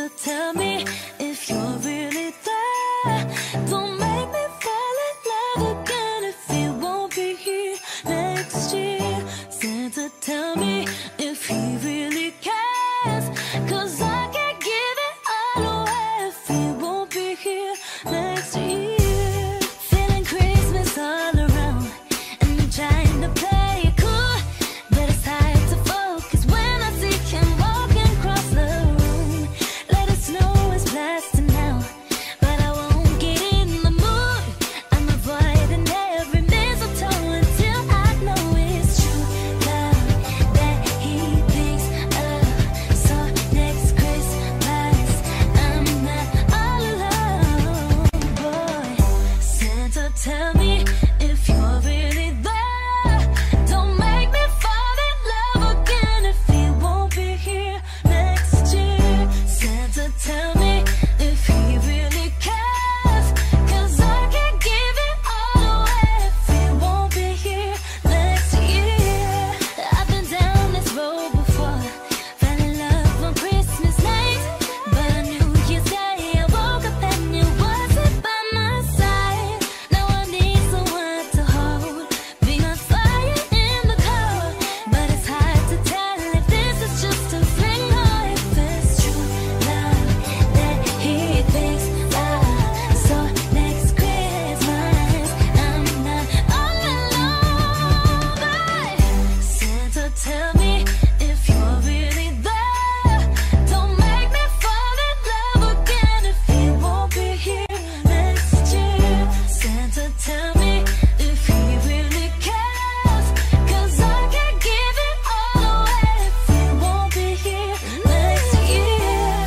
Santa, tell me if you're really there. Don't make me fall in love again if you won't be here next year. Santa, tell me if he really cares, 'cause I can't give it all away if he won't be here next year. Feeling Christmas all around, and I'm trying to play it cool, but it's hard to focus when I see him walking across the room. Let it snow is blasting now, but I won't get in the mood. I'm avoiding every mistletoe until I know it's true love that he thinks of. So next Christmas I'm not all alone, boy. Santa, tell me if you're really there. Don't make me fall in love again if he won't be here next year. Santa, tell me if he really cares, 'cause I can't give it all away if he won't be here next year. I've been down this road before, fell in love on Christmas night, but on New Year's Day I woke up and you wasn't by my side. Now I need someone to hold, be on fire in the cold, but it's hard to tell if this is just a fling or if it's true love that he thinks of. So next Christmas I'm not all alone, but Santa, tell me if you're really there. Don't make me fall in love again if he won't be here next year. Santa, tell me if he really cares, 'cause I can't give it all away if he won't be here next year.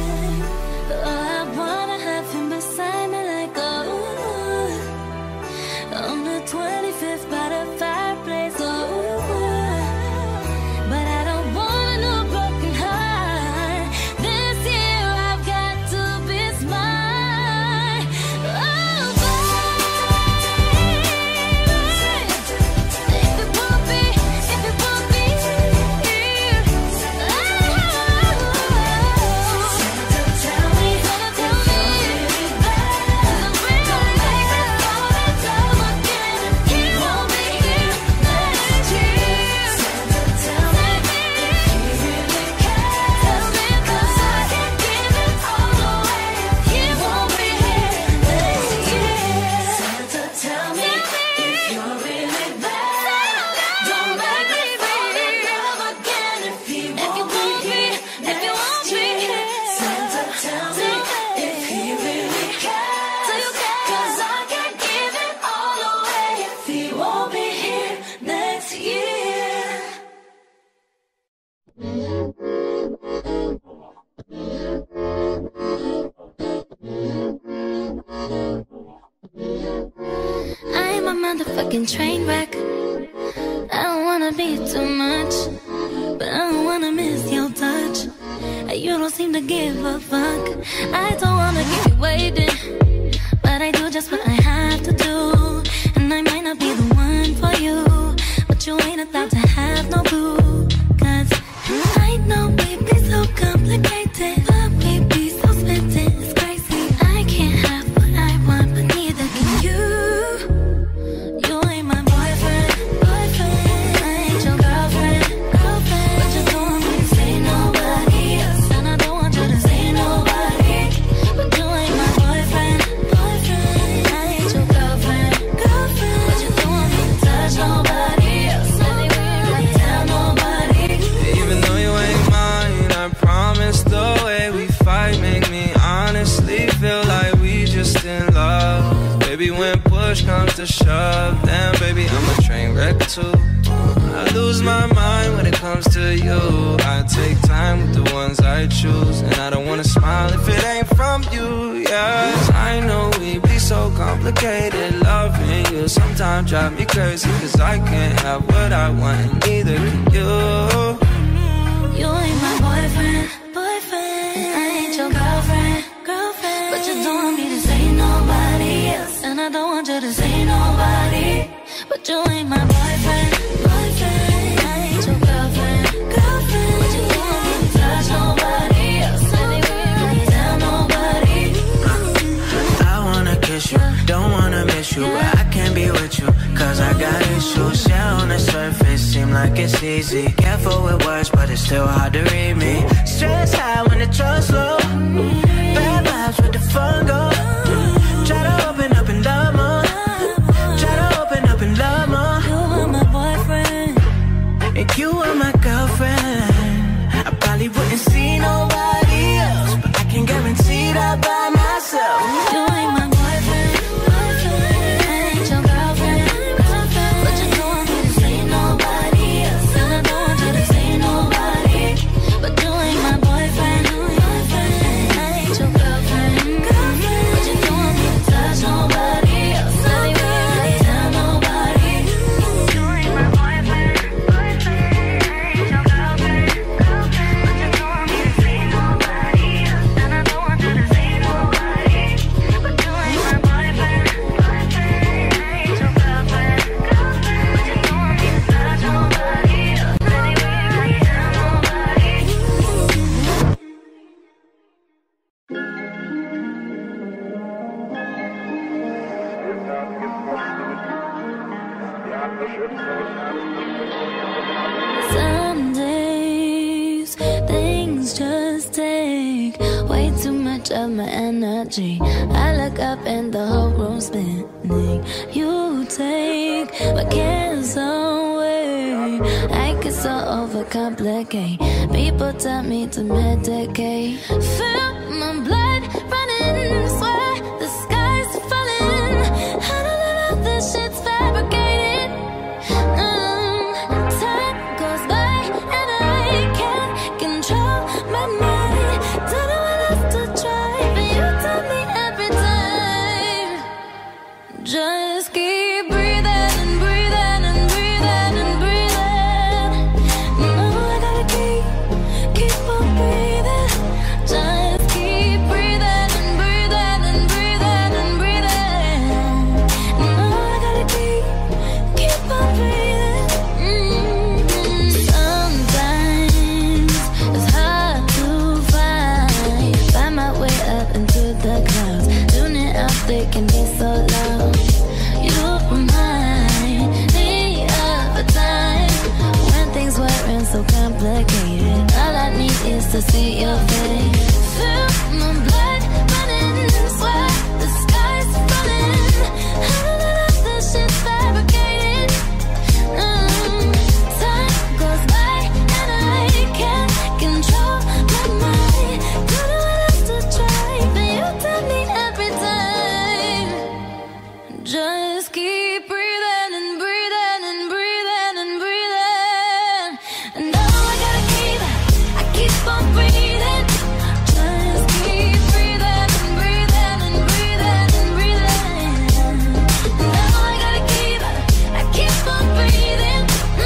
Oh, I wanna have him beside me like on the 25th by the fireplace. But I don't want a new broken heart. This year I've got to be smart. Oh, baby, if it won't be here, Santa, tell me if you're really there. Don't make me fall in love again if he won't be here next year. Santa, tell me if he really cares. Tell me 'cause I can't give it all away if he won't be here next year. Santa, tell me if you're really there. Don't make me fall in love again if he won't be here next year. Santa, tell me if he really cares. 'Cause I can't give it all away if he won't be here next year. I'm a motherfucking train wreck. I don't wanna be too much, but I don't wanna miss your touch. You don't seem to give a fuck. I don't wanna keep you waiting, but I do just what I have to do. And I might not be the one for you, but you ain't allowed to have no boo. 'Cause I know we be so complicated, but we be so smitten, it's crazy. I can't have what I want, but neither can you. You ain't my boyfriend, boyfriend. I ain't your girlfriend, girlfriend. But you don't want me to say nobody else, and I don't want you to say nobody. But you ain't my boyfriend, boyfriend. I ain't your girlfriend, girlfriend. But you don't want me to touch nobody else, not tell nobody. Even though you ain't mine, I promise the way we fight make me honestly feel like we just in love. Baby, when push comes to shove, then baby, I'm a train wreck too. I lose my mind when it comes to you. I take time with the ones I choose, and I don't wanna smile if it ain't from you, yeah. I know we be so complicated, loving you sometimes drive me crazy, 'cause I can't have what I want, and neither can you. You ain't my boyfriend, boyfriend. I ain't your girlfriend, girlfriend. But you don't want me to say nobody else, and I don't want you to say nobody. But you ain't my boyfriend, boyfriend. I ain't your girlfriend, girlfriend. But you don't want me to touch nobody else, not it's easy. Careful with words, but it's still hard to read me. Stress high when the trust low. Bad vibes with the fun go. Try to open up and love more. Try to open up and love more. You are my boyfriend, and you are my girlfriend. I probably wouldn't see nobody else, but I can guarantee that by myself. you ain't my boyfriend, I ain't your girlfriend, but you don't want me to say nobody else, and I don't want you to say nobody, but you ain't my boyfriend, I ain't your girlfriend, but you don't want me to touch nobody else, not even tell nobody. You ain't my boyfriend, I ain't your girlfriend, but you don't want me to say nobody else, and I don't want you to say nobody, but you ain't my boyfriend, I ain't your girlfriend, but you don't want me to touch nobody else, not even tell nobody. Some days things just take way too much of my energy. I look up and the whole room's spinning. You take my cares away. I get so overcomplicate. People tell me to medicate. Feel my blood running, swear the sky's falling. I don't know if this shit's fabricated. Time goes by and I can't control my mind. Don't know what else to try, but you tell me every time. Just keep breathing and breathing and breathing and breathing. No, I gotta keep on breathing. Just keep breathing and breathing and breathing and breathing. No, I gotta keep on breathing. Sometimes it's hard to find my way up into the clouds. Tuning out, they can be so loud. You remind me of a time when things weren't so complicated. All I need is to see your face. Feel my blood running, swear the sky's falling. I don't know if this shit's fabricated. Time goes by and I can't control my mind. Don't know what else to try, but you tell me every time. Just keep breathing and breathing and breathing and breathing. And all I gotta keep on breathing. Just keep breathing and breathing and breathing and breathing. And all I gotta keep on breathing.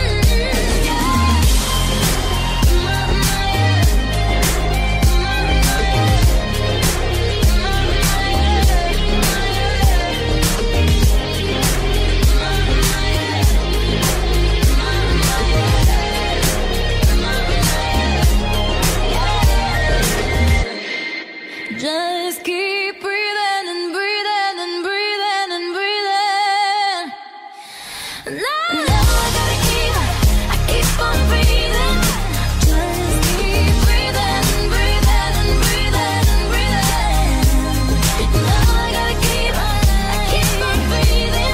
Just keep breathing and breathing and breathing and breathing. Now I gotta keep on breathing. Just keep breathing and breathing and breathing and breathing. Now I gotta keep on breathing.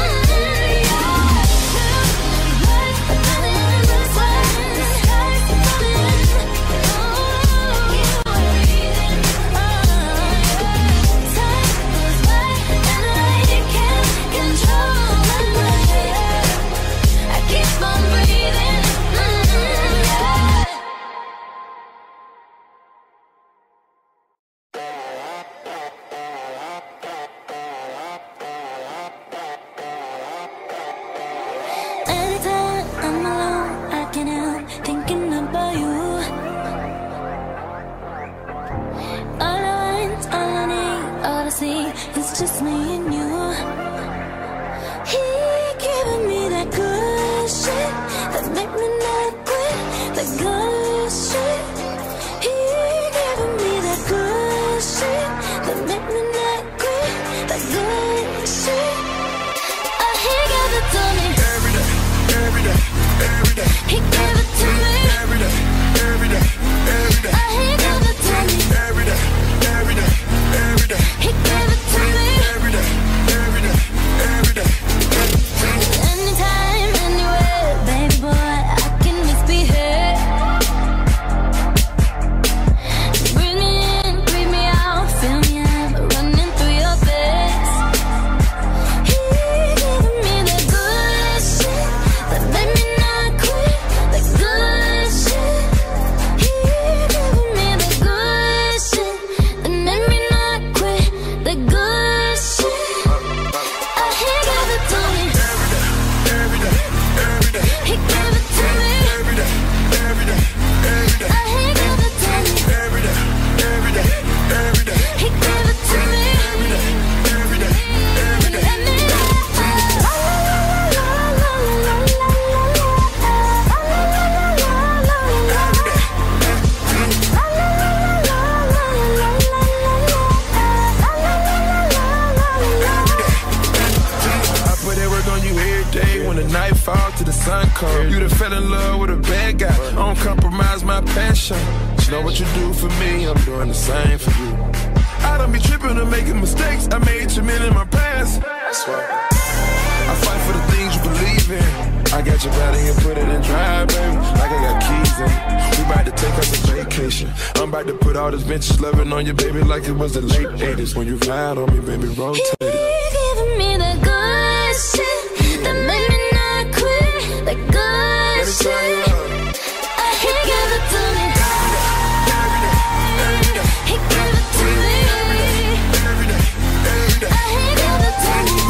Anytime I'm alone, I can't help thinking about you. All I want, all I need, all I see is just me and you. He giving me that good shit that make me not quit. That good shit. He giving me that good shit that make me not quit. That good shit. Oh, he gave it to me. Every day, every day, every day. He fell in love with a bad guy. I don't compromise my passion. You know what you do for me, I'm doing the same for you. I don't be tripping or making mistakes. I made too many in my past. That's why I fight for the things you believe in. I got your body and put it in drive, baby. Like I got keys in. We about to take us a vacation. I'm about to put all this vintage loving on you, baby, like it was the late 80s. When you ride on me, baby, rotate it. You're giving me the good shit that make me not quit. The good shit. He give it to me. He give it to me. He give it to me. He give it to me.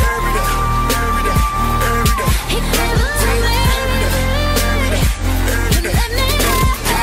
He let me know.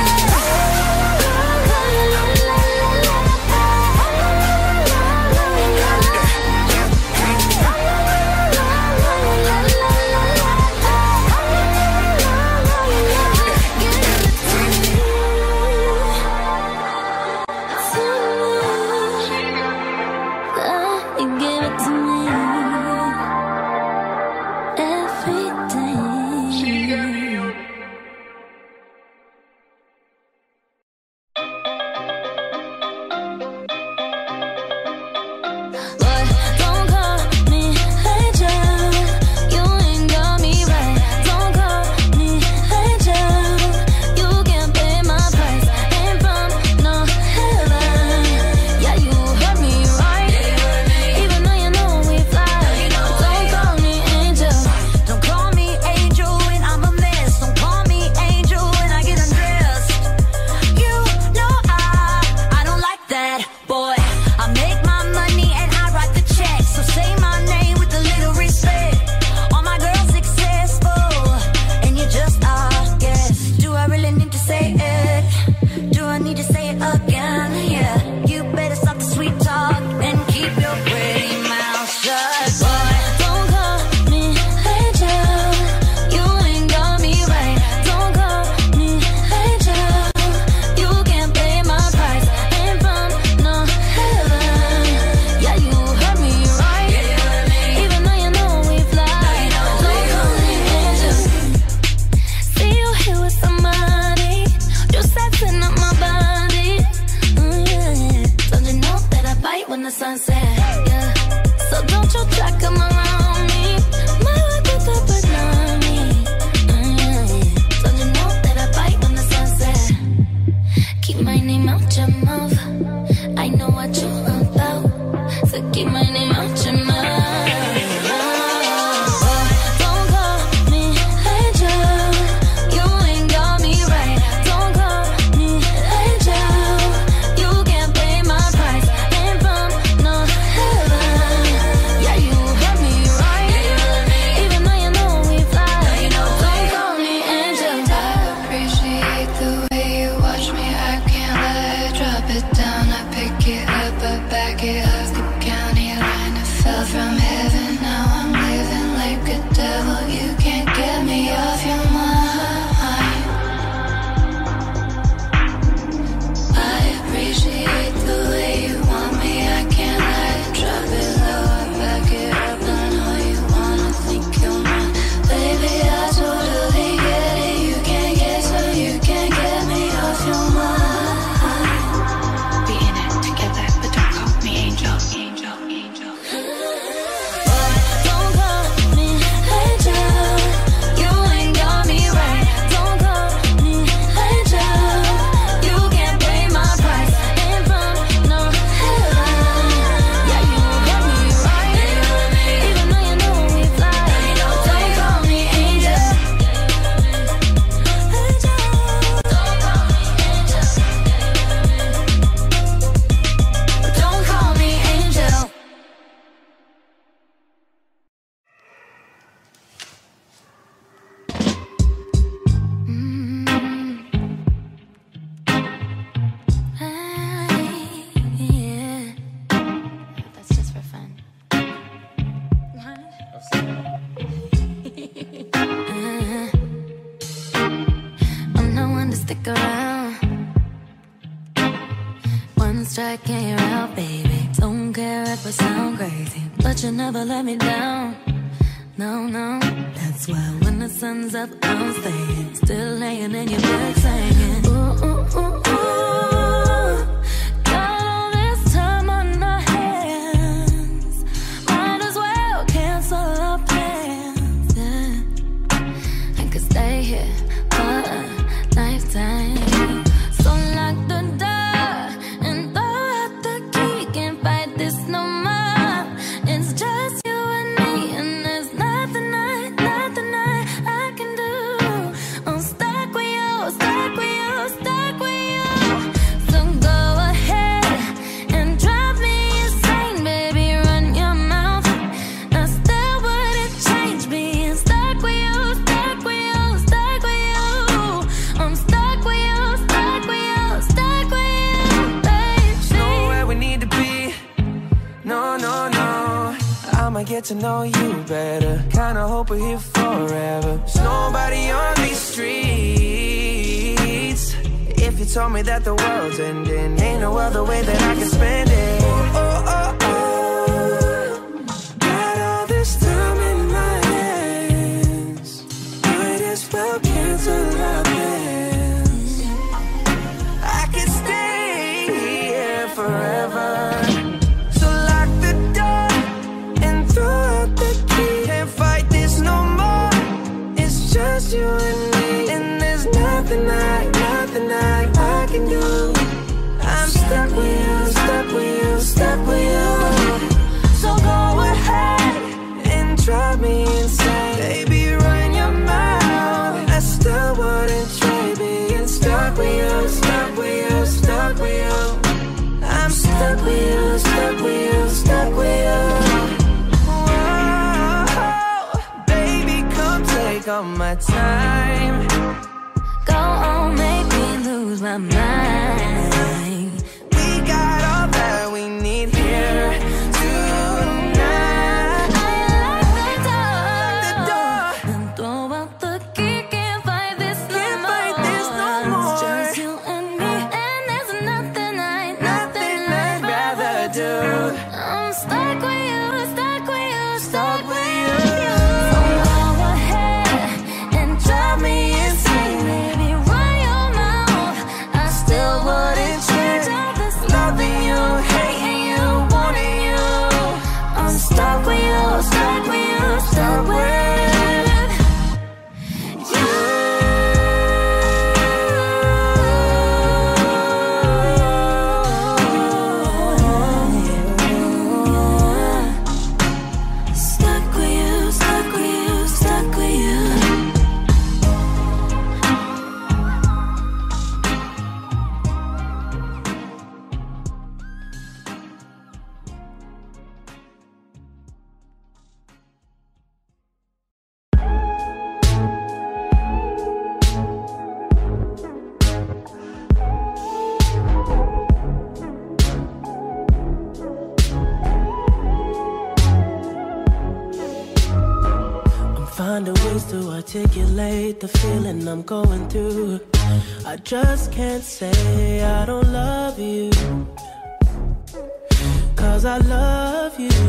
strike and you're out, baby. Don't care if I sound crazy, but you never let me down. no, no. That's why when the sun's up, I'm staying, still laying in your bed singing. Ooh, ooh, ooh, ooh. Got all this time on our hands, might as well cancel our plans. Yeah. I could stay here for a lifetime. So lock the door and throw out the key. Can't fight this no more. It's just you and me, and there's nothing I can do. I'm stuck with you, stuck with you, stuck with you. So go ahead and drive me insane, baby, run your mouth. I still wouldn't change being stuck with you, stuck with you, stuck with you. I'm stuck with you, stuck with you, stuck with you, baby. Nowhere we need to be. No, no, no. I'ma get to know you better. Kinda hope we're here forever. There's nobody on these streets. If you told me that the world's ending, ain't no other way that I can spend it. Oh, oh, oh, oh. Got all this time in my hands. Might as well cancel our plans. I could stay here forever. So lock the door and throw out the key. Can't fight this no more. It's just you and me, and there's nothing I can do. I'm stuck with you, stuck with you, stuck with you. So go ahead and drive me insane, baby, run your mouth. I still wouldn't trade being stuck with you, stuck with you, stuck with you. I'm stuck with you, stuck with you, stuck with you. Whoa, baby, come take all my time. Go on, make me lose my mind. We got all that we need here tonight. I lock the door and throw out the key. Can't fight this no more. It's just you and me, and there's nothing I'd rather do. I'm stuck with you, stuck with you, Stuck with you. So go ahead and drive me insane, baby, run your mouth. I still wouldn't change all this loving you, hating you, wanting you. I'm stuck with you, stuck with you, stuck with you. Stuck with you, stuck with you, stuck with you. I'm finding ways to articulate the feeling I'm going through. I just can't say I don't love you, 'cause I love you.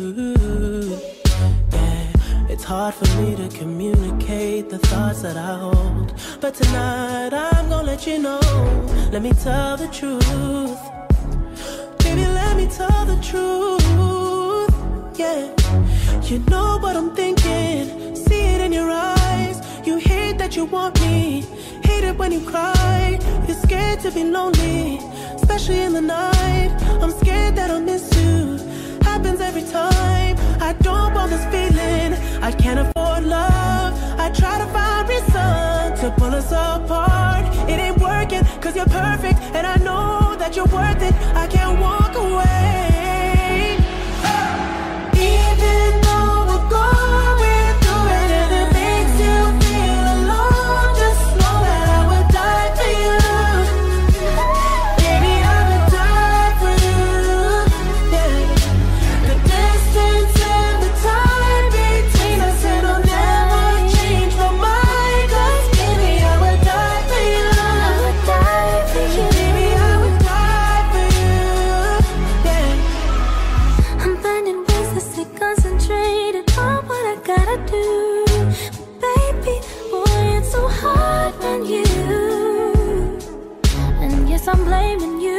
Yeah, it's hard for me to communicate the thoughts that I hold, but tonight I'm gonna let you know. Let me tell the truth. Baby, let me tell the truth. Yeah, you know what I'm thinking. See it in your eyes. You hate that you want me. Hate it when you cry. You're scared to be lonely, especially in the night. I'm scared that I'll miss you. Happens every time. I don't want this feeling. I can't afford love. I try to find reason to pull us apart. It ain't working, 'cause you're perfect, and I know that you're worth it. I can't walk away. Even though we're going through it and it makes you feel alone, just know that I would die for you. Baby, I would die for you. Yeah. The distance and the time between us, it'll never change my mind. 'Cause baby, I would die for you. I would die for you. Baby, I would die for you. Yeah. guess I'm blaming you.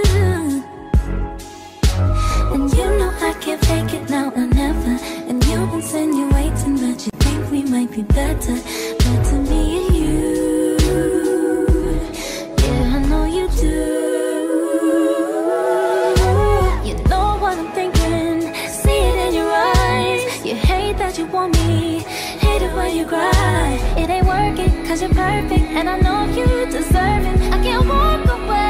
And you know I can't fake it now or never. And you've been insinuating that you think we might be better, better me and you. Yeah, I know you do. You know what I'm thinking, see it in your eyes. You hate that you want me, hate it when you cry. It ain't working cause you're perfect, and I know you deserve it. I can't walk away.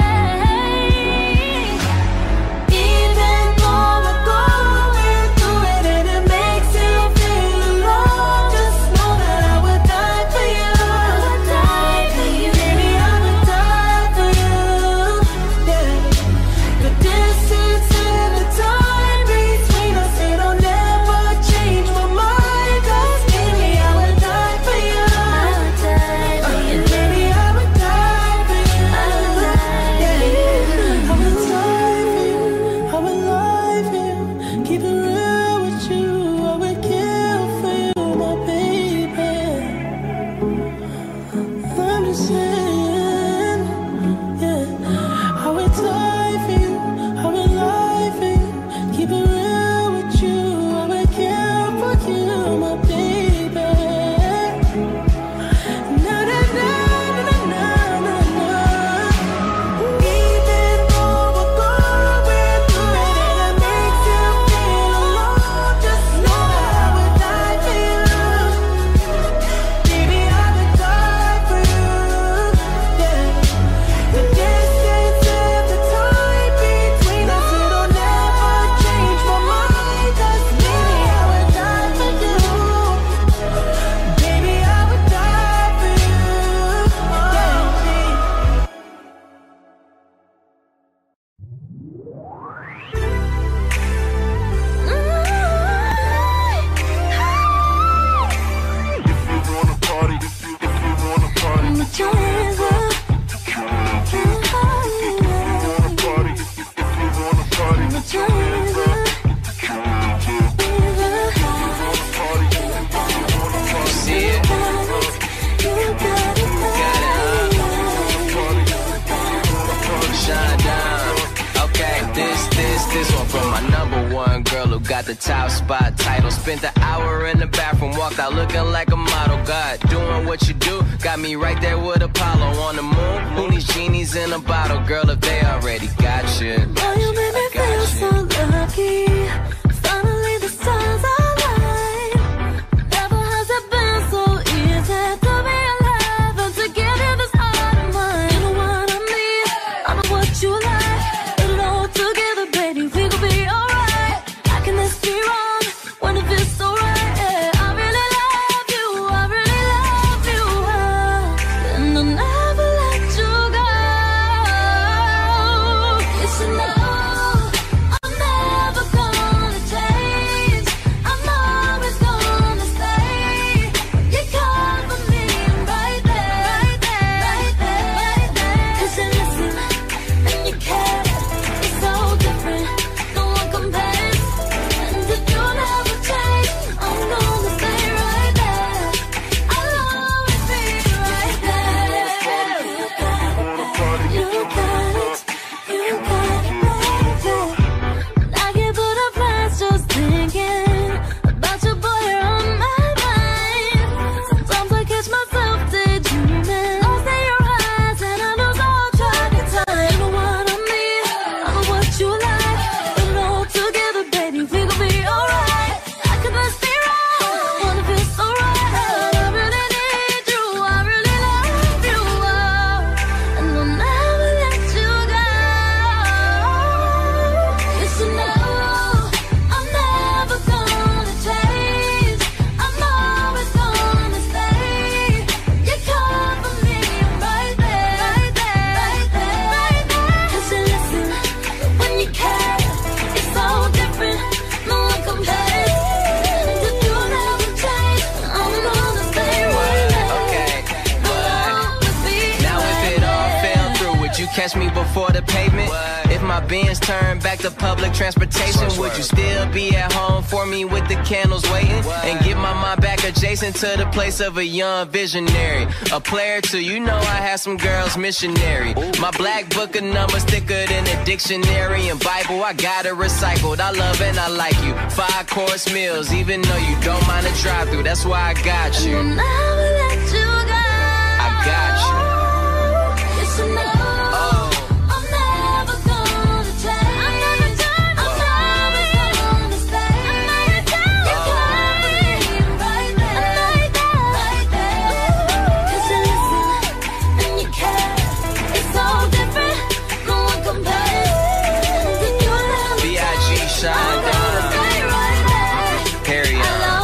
Got the top spot title. Spent the hour in the bathroom, walked out looking like a model. God, doing what you do, got me right there with Apollo on the moon. Who needs genies in a bottle, girl, if they already got you? Boy, you made me feel so lucky. Finally the stars align. Never has it been so easy to be alive and to give you this heart of mine. You know what I mean? I know what you like. Put it all together, baby, we gon' be alright. Can this be wrong when it feels so right? Yeah, I really love you, I really love you, and I'll never let you go. You should know. catch me before the pavement? If my Benz turned back to public transportation, would you still be at home for me with the candles waiting? And get my mind back adjacent to the place of a young visionary. A player too, you know I had some girls missionary. My black book of numbers thicker than a dictionary and Bible. I got it recycled. I love and I like you. 5-course meals, even though you don't mind a drive-through. That's why I got you. I'll never let you go. I got you. You should know. I'm never gonna change. I'm never gonna stay. I'm never gonna right there. 'Cause you listen and you care. It's so different. No one compares. Did you really B.I.G. Shine Down. Harry.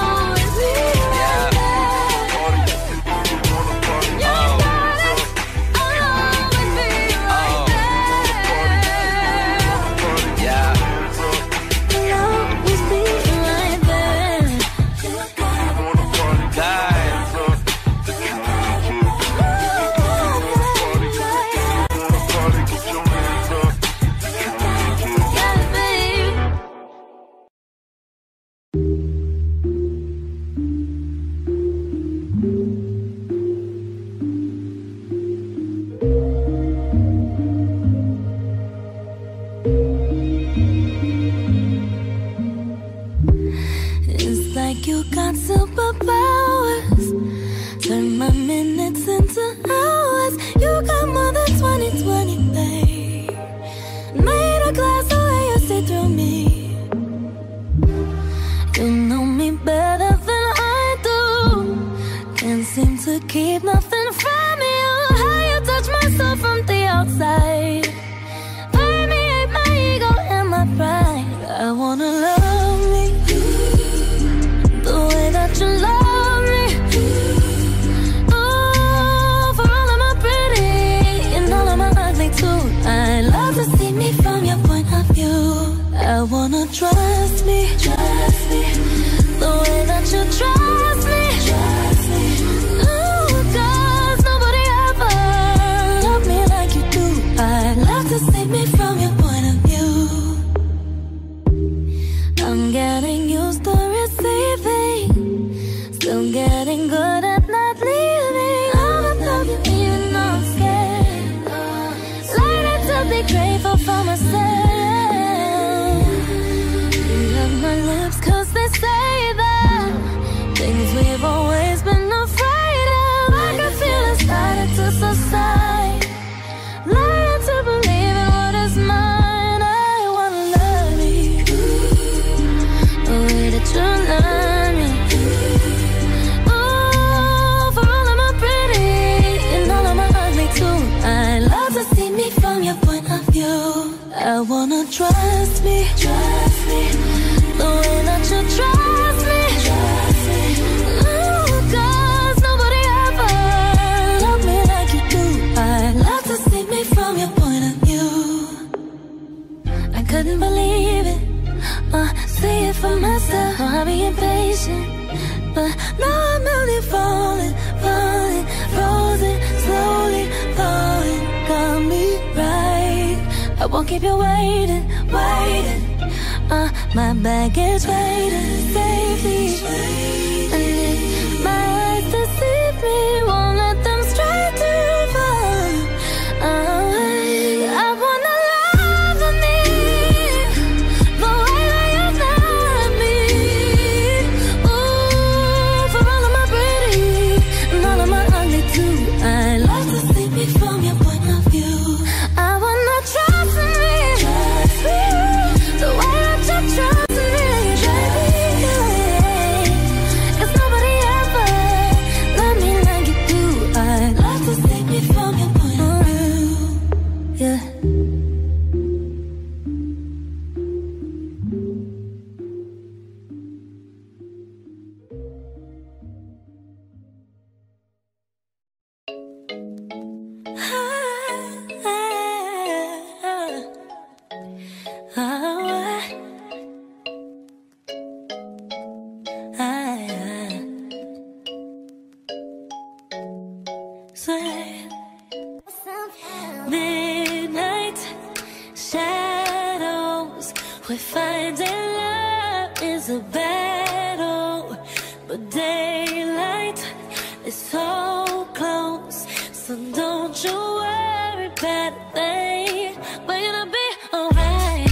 You got superpowers. Turn my minutes into hours. You got more than 20/20, babe. Made a glass the way you see through me. You know me better than I do. Can't seem to keep nothing from you. How you touch my soul from the outside. Permeate my ego and my pride. I wanna love me the way that you love me. Oh, for all of my pretty and all of my ugly too. I love to see me from your point of view. I wanna trust me the way that you trust me. Ooh, 'cause nobody ever loved me like you do. I love to see me from your point of view. I'm getting used to receiving, still getting good at not leaving. I'm above you even though I'm scared. Learning to be grateful for myself. You love my lips 'cause they say that things we've always been afraid of. I can feel it starting to subside. Learning to believe in what is mine. I wanna love you the way that you love me. Oh, for all of my pretty and all of my ugly too. I love to see me from your point of view. I wanna trust me the way that you trust me. Ooh, 'cause nobody ever loved me like you do. I love to see me from your point of view. I couldn't believe it, see it for myself. I'll be impatient, but now I'm only falling, frozen, slowly falling. Got me right. I won't keep you waiting. My baggage waiting safely. And if my eyes deceive me, won't let them stray too far. I wanna love me the way that you love me. Ooh, for all of my pretty and all of my ugly too. I love to see me from your point of view. I wanna trust me the way that you trust me, baby. 'Cause nobody ever loved me like you do. I love to see me from your point of view. Yeah. Midnight shadows. We're finding love is a battle, but daylight is so close. So don't you worry about a thing. We're gonna be alright.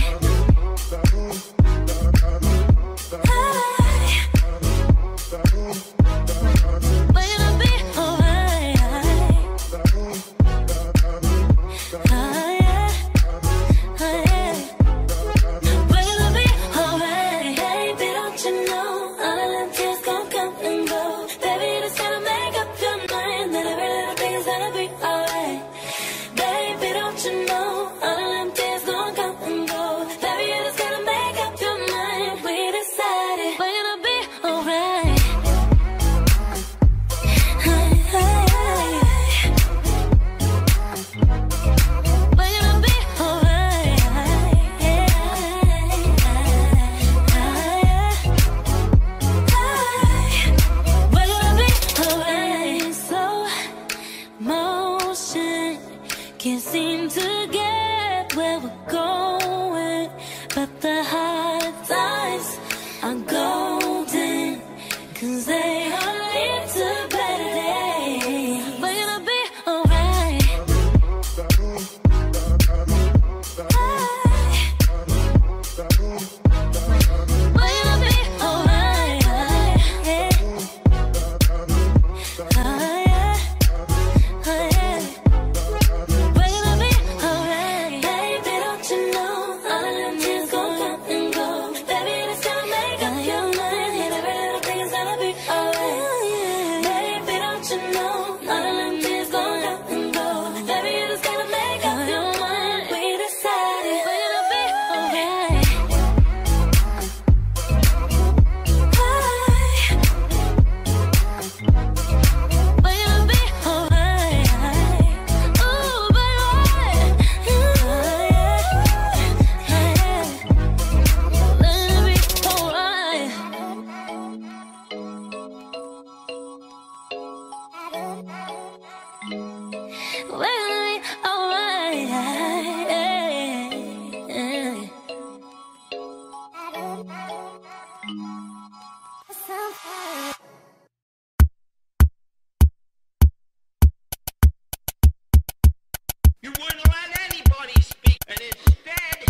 Can't seem to get where we're going, but the hard times are golden, 'cause they all lead to better days. We're gonna be alright. We're gonna be alright. You wouldn't let anybody speak, and instead,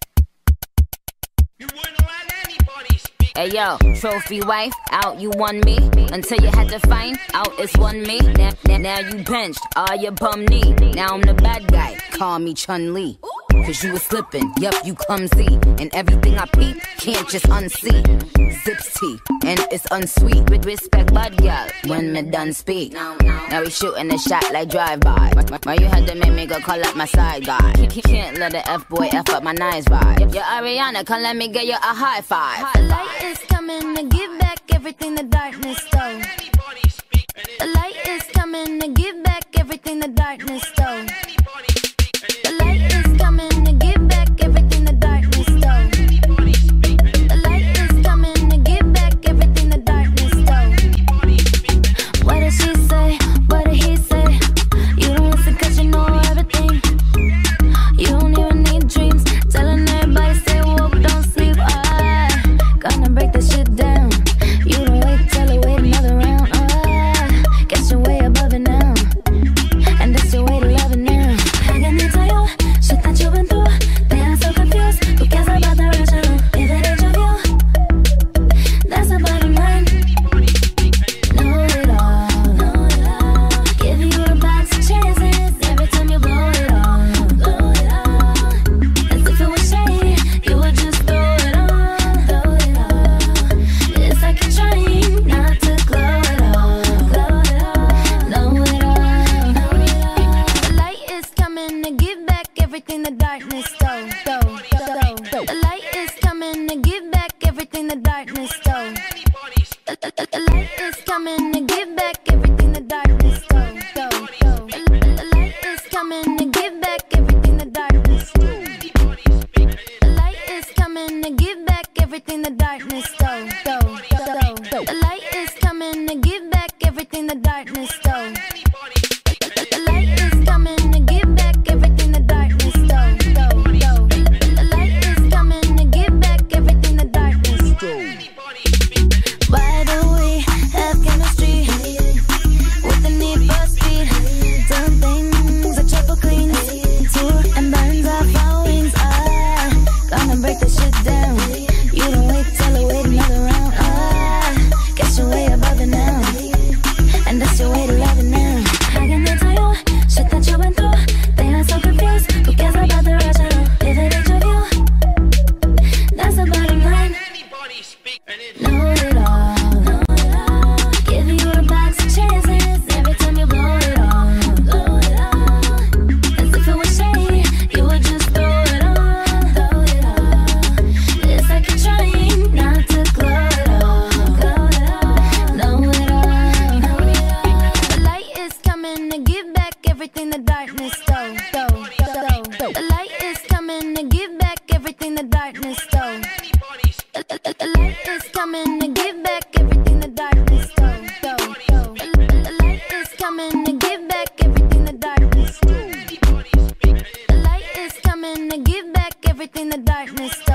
you wouldn't let anybody speak. Hey yo, trophy wife, out you won me. Until you had to find out it's one me. Now you benched, all your bum knee. Now I'm the bad guy, call me Chun-Li. 'Cause you was slipping, yup, you clumsy. And everything I peep, can't just unsee. Zips tea, and it's unsweet. With respect, bud girl, when me done speak. Now we shooting a shot like drive-by. Why you had to make me go call up my side guy? Can't let the F-boy F up my nice vibe. Yo, Ariana, come let me get you a high five. The light is coming to give back everything the darkness stole. The light is coming to give back everything the darkness stole. The light is coming to give back everything the darkness stole. The light is coming to give back everything the darkness stole. What did she say? What did he say? You don't listen 'cause you know everything. You don't even need dreams. Telling everybody stay woke, don't sleep. Gonna break this shit down. You don't wait till I wait another round. Guess you're way above it now, and that's your way to love it now. I can tell you shit that you've been through. They are so confused. Who cares about the rational? If it ain't your view, that's the bottom line. Know it all, know it all. Give you a box of chances every time you blow it all, blow it all. As if it was shady, you would just throw it on, throw it all. It's like you're trying not to glow it all, glow it all. Know it all, know it all. The light is coming to give back everything the darkness stole. The light is coming to give back everything the darkness stole. The light is coming to give back everything the darkness stole. The light is coming to give back everything the darkness stole. The light is coming to give back everything the darkness stole. The light is coming to give back everything the darkness stole. The light is coming to give back everything the darkness stole. The everything the darkness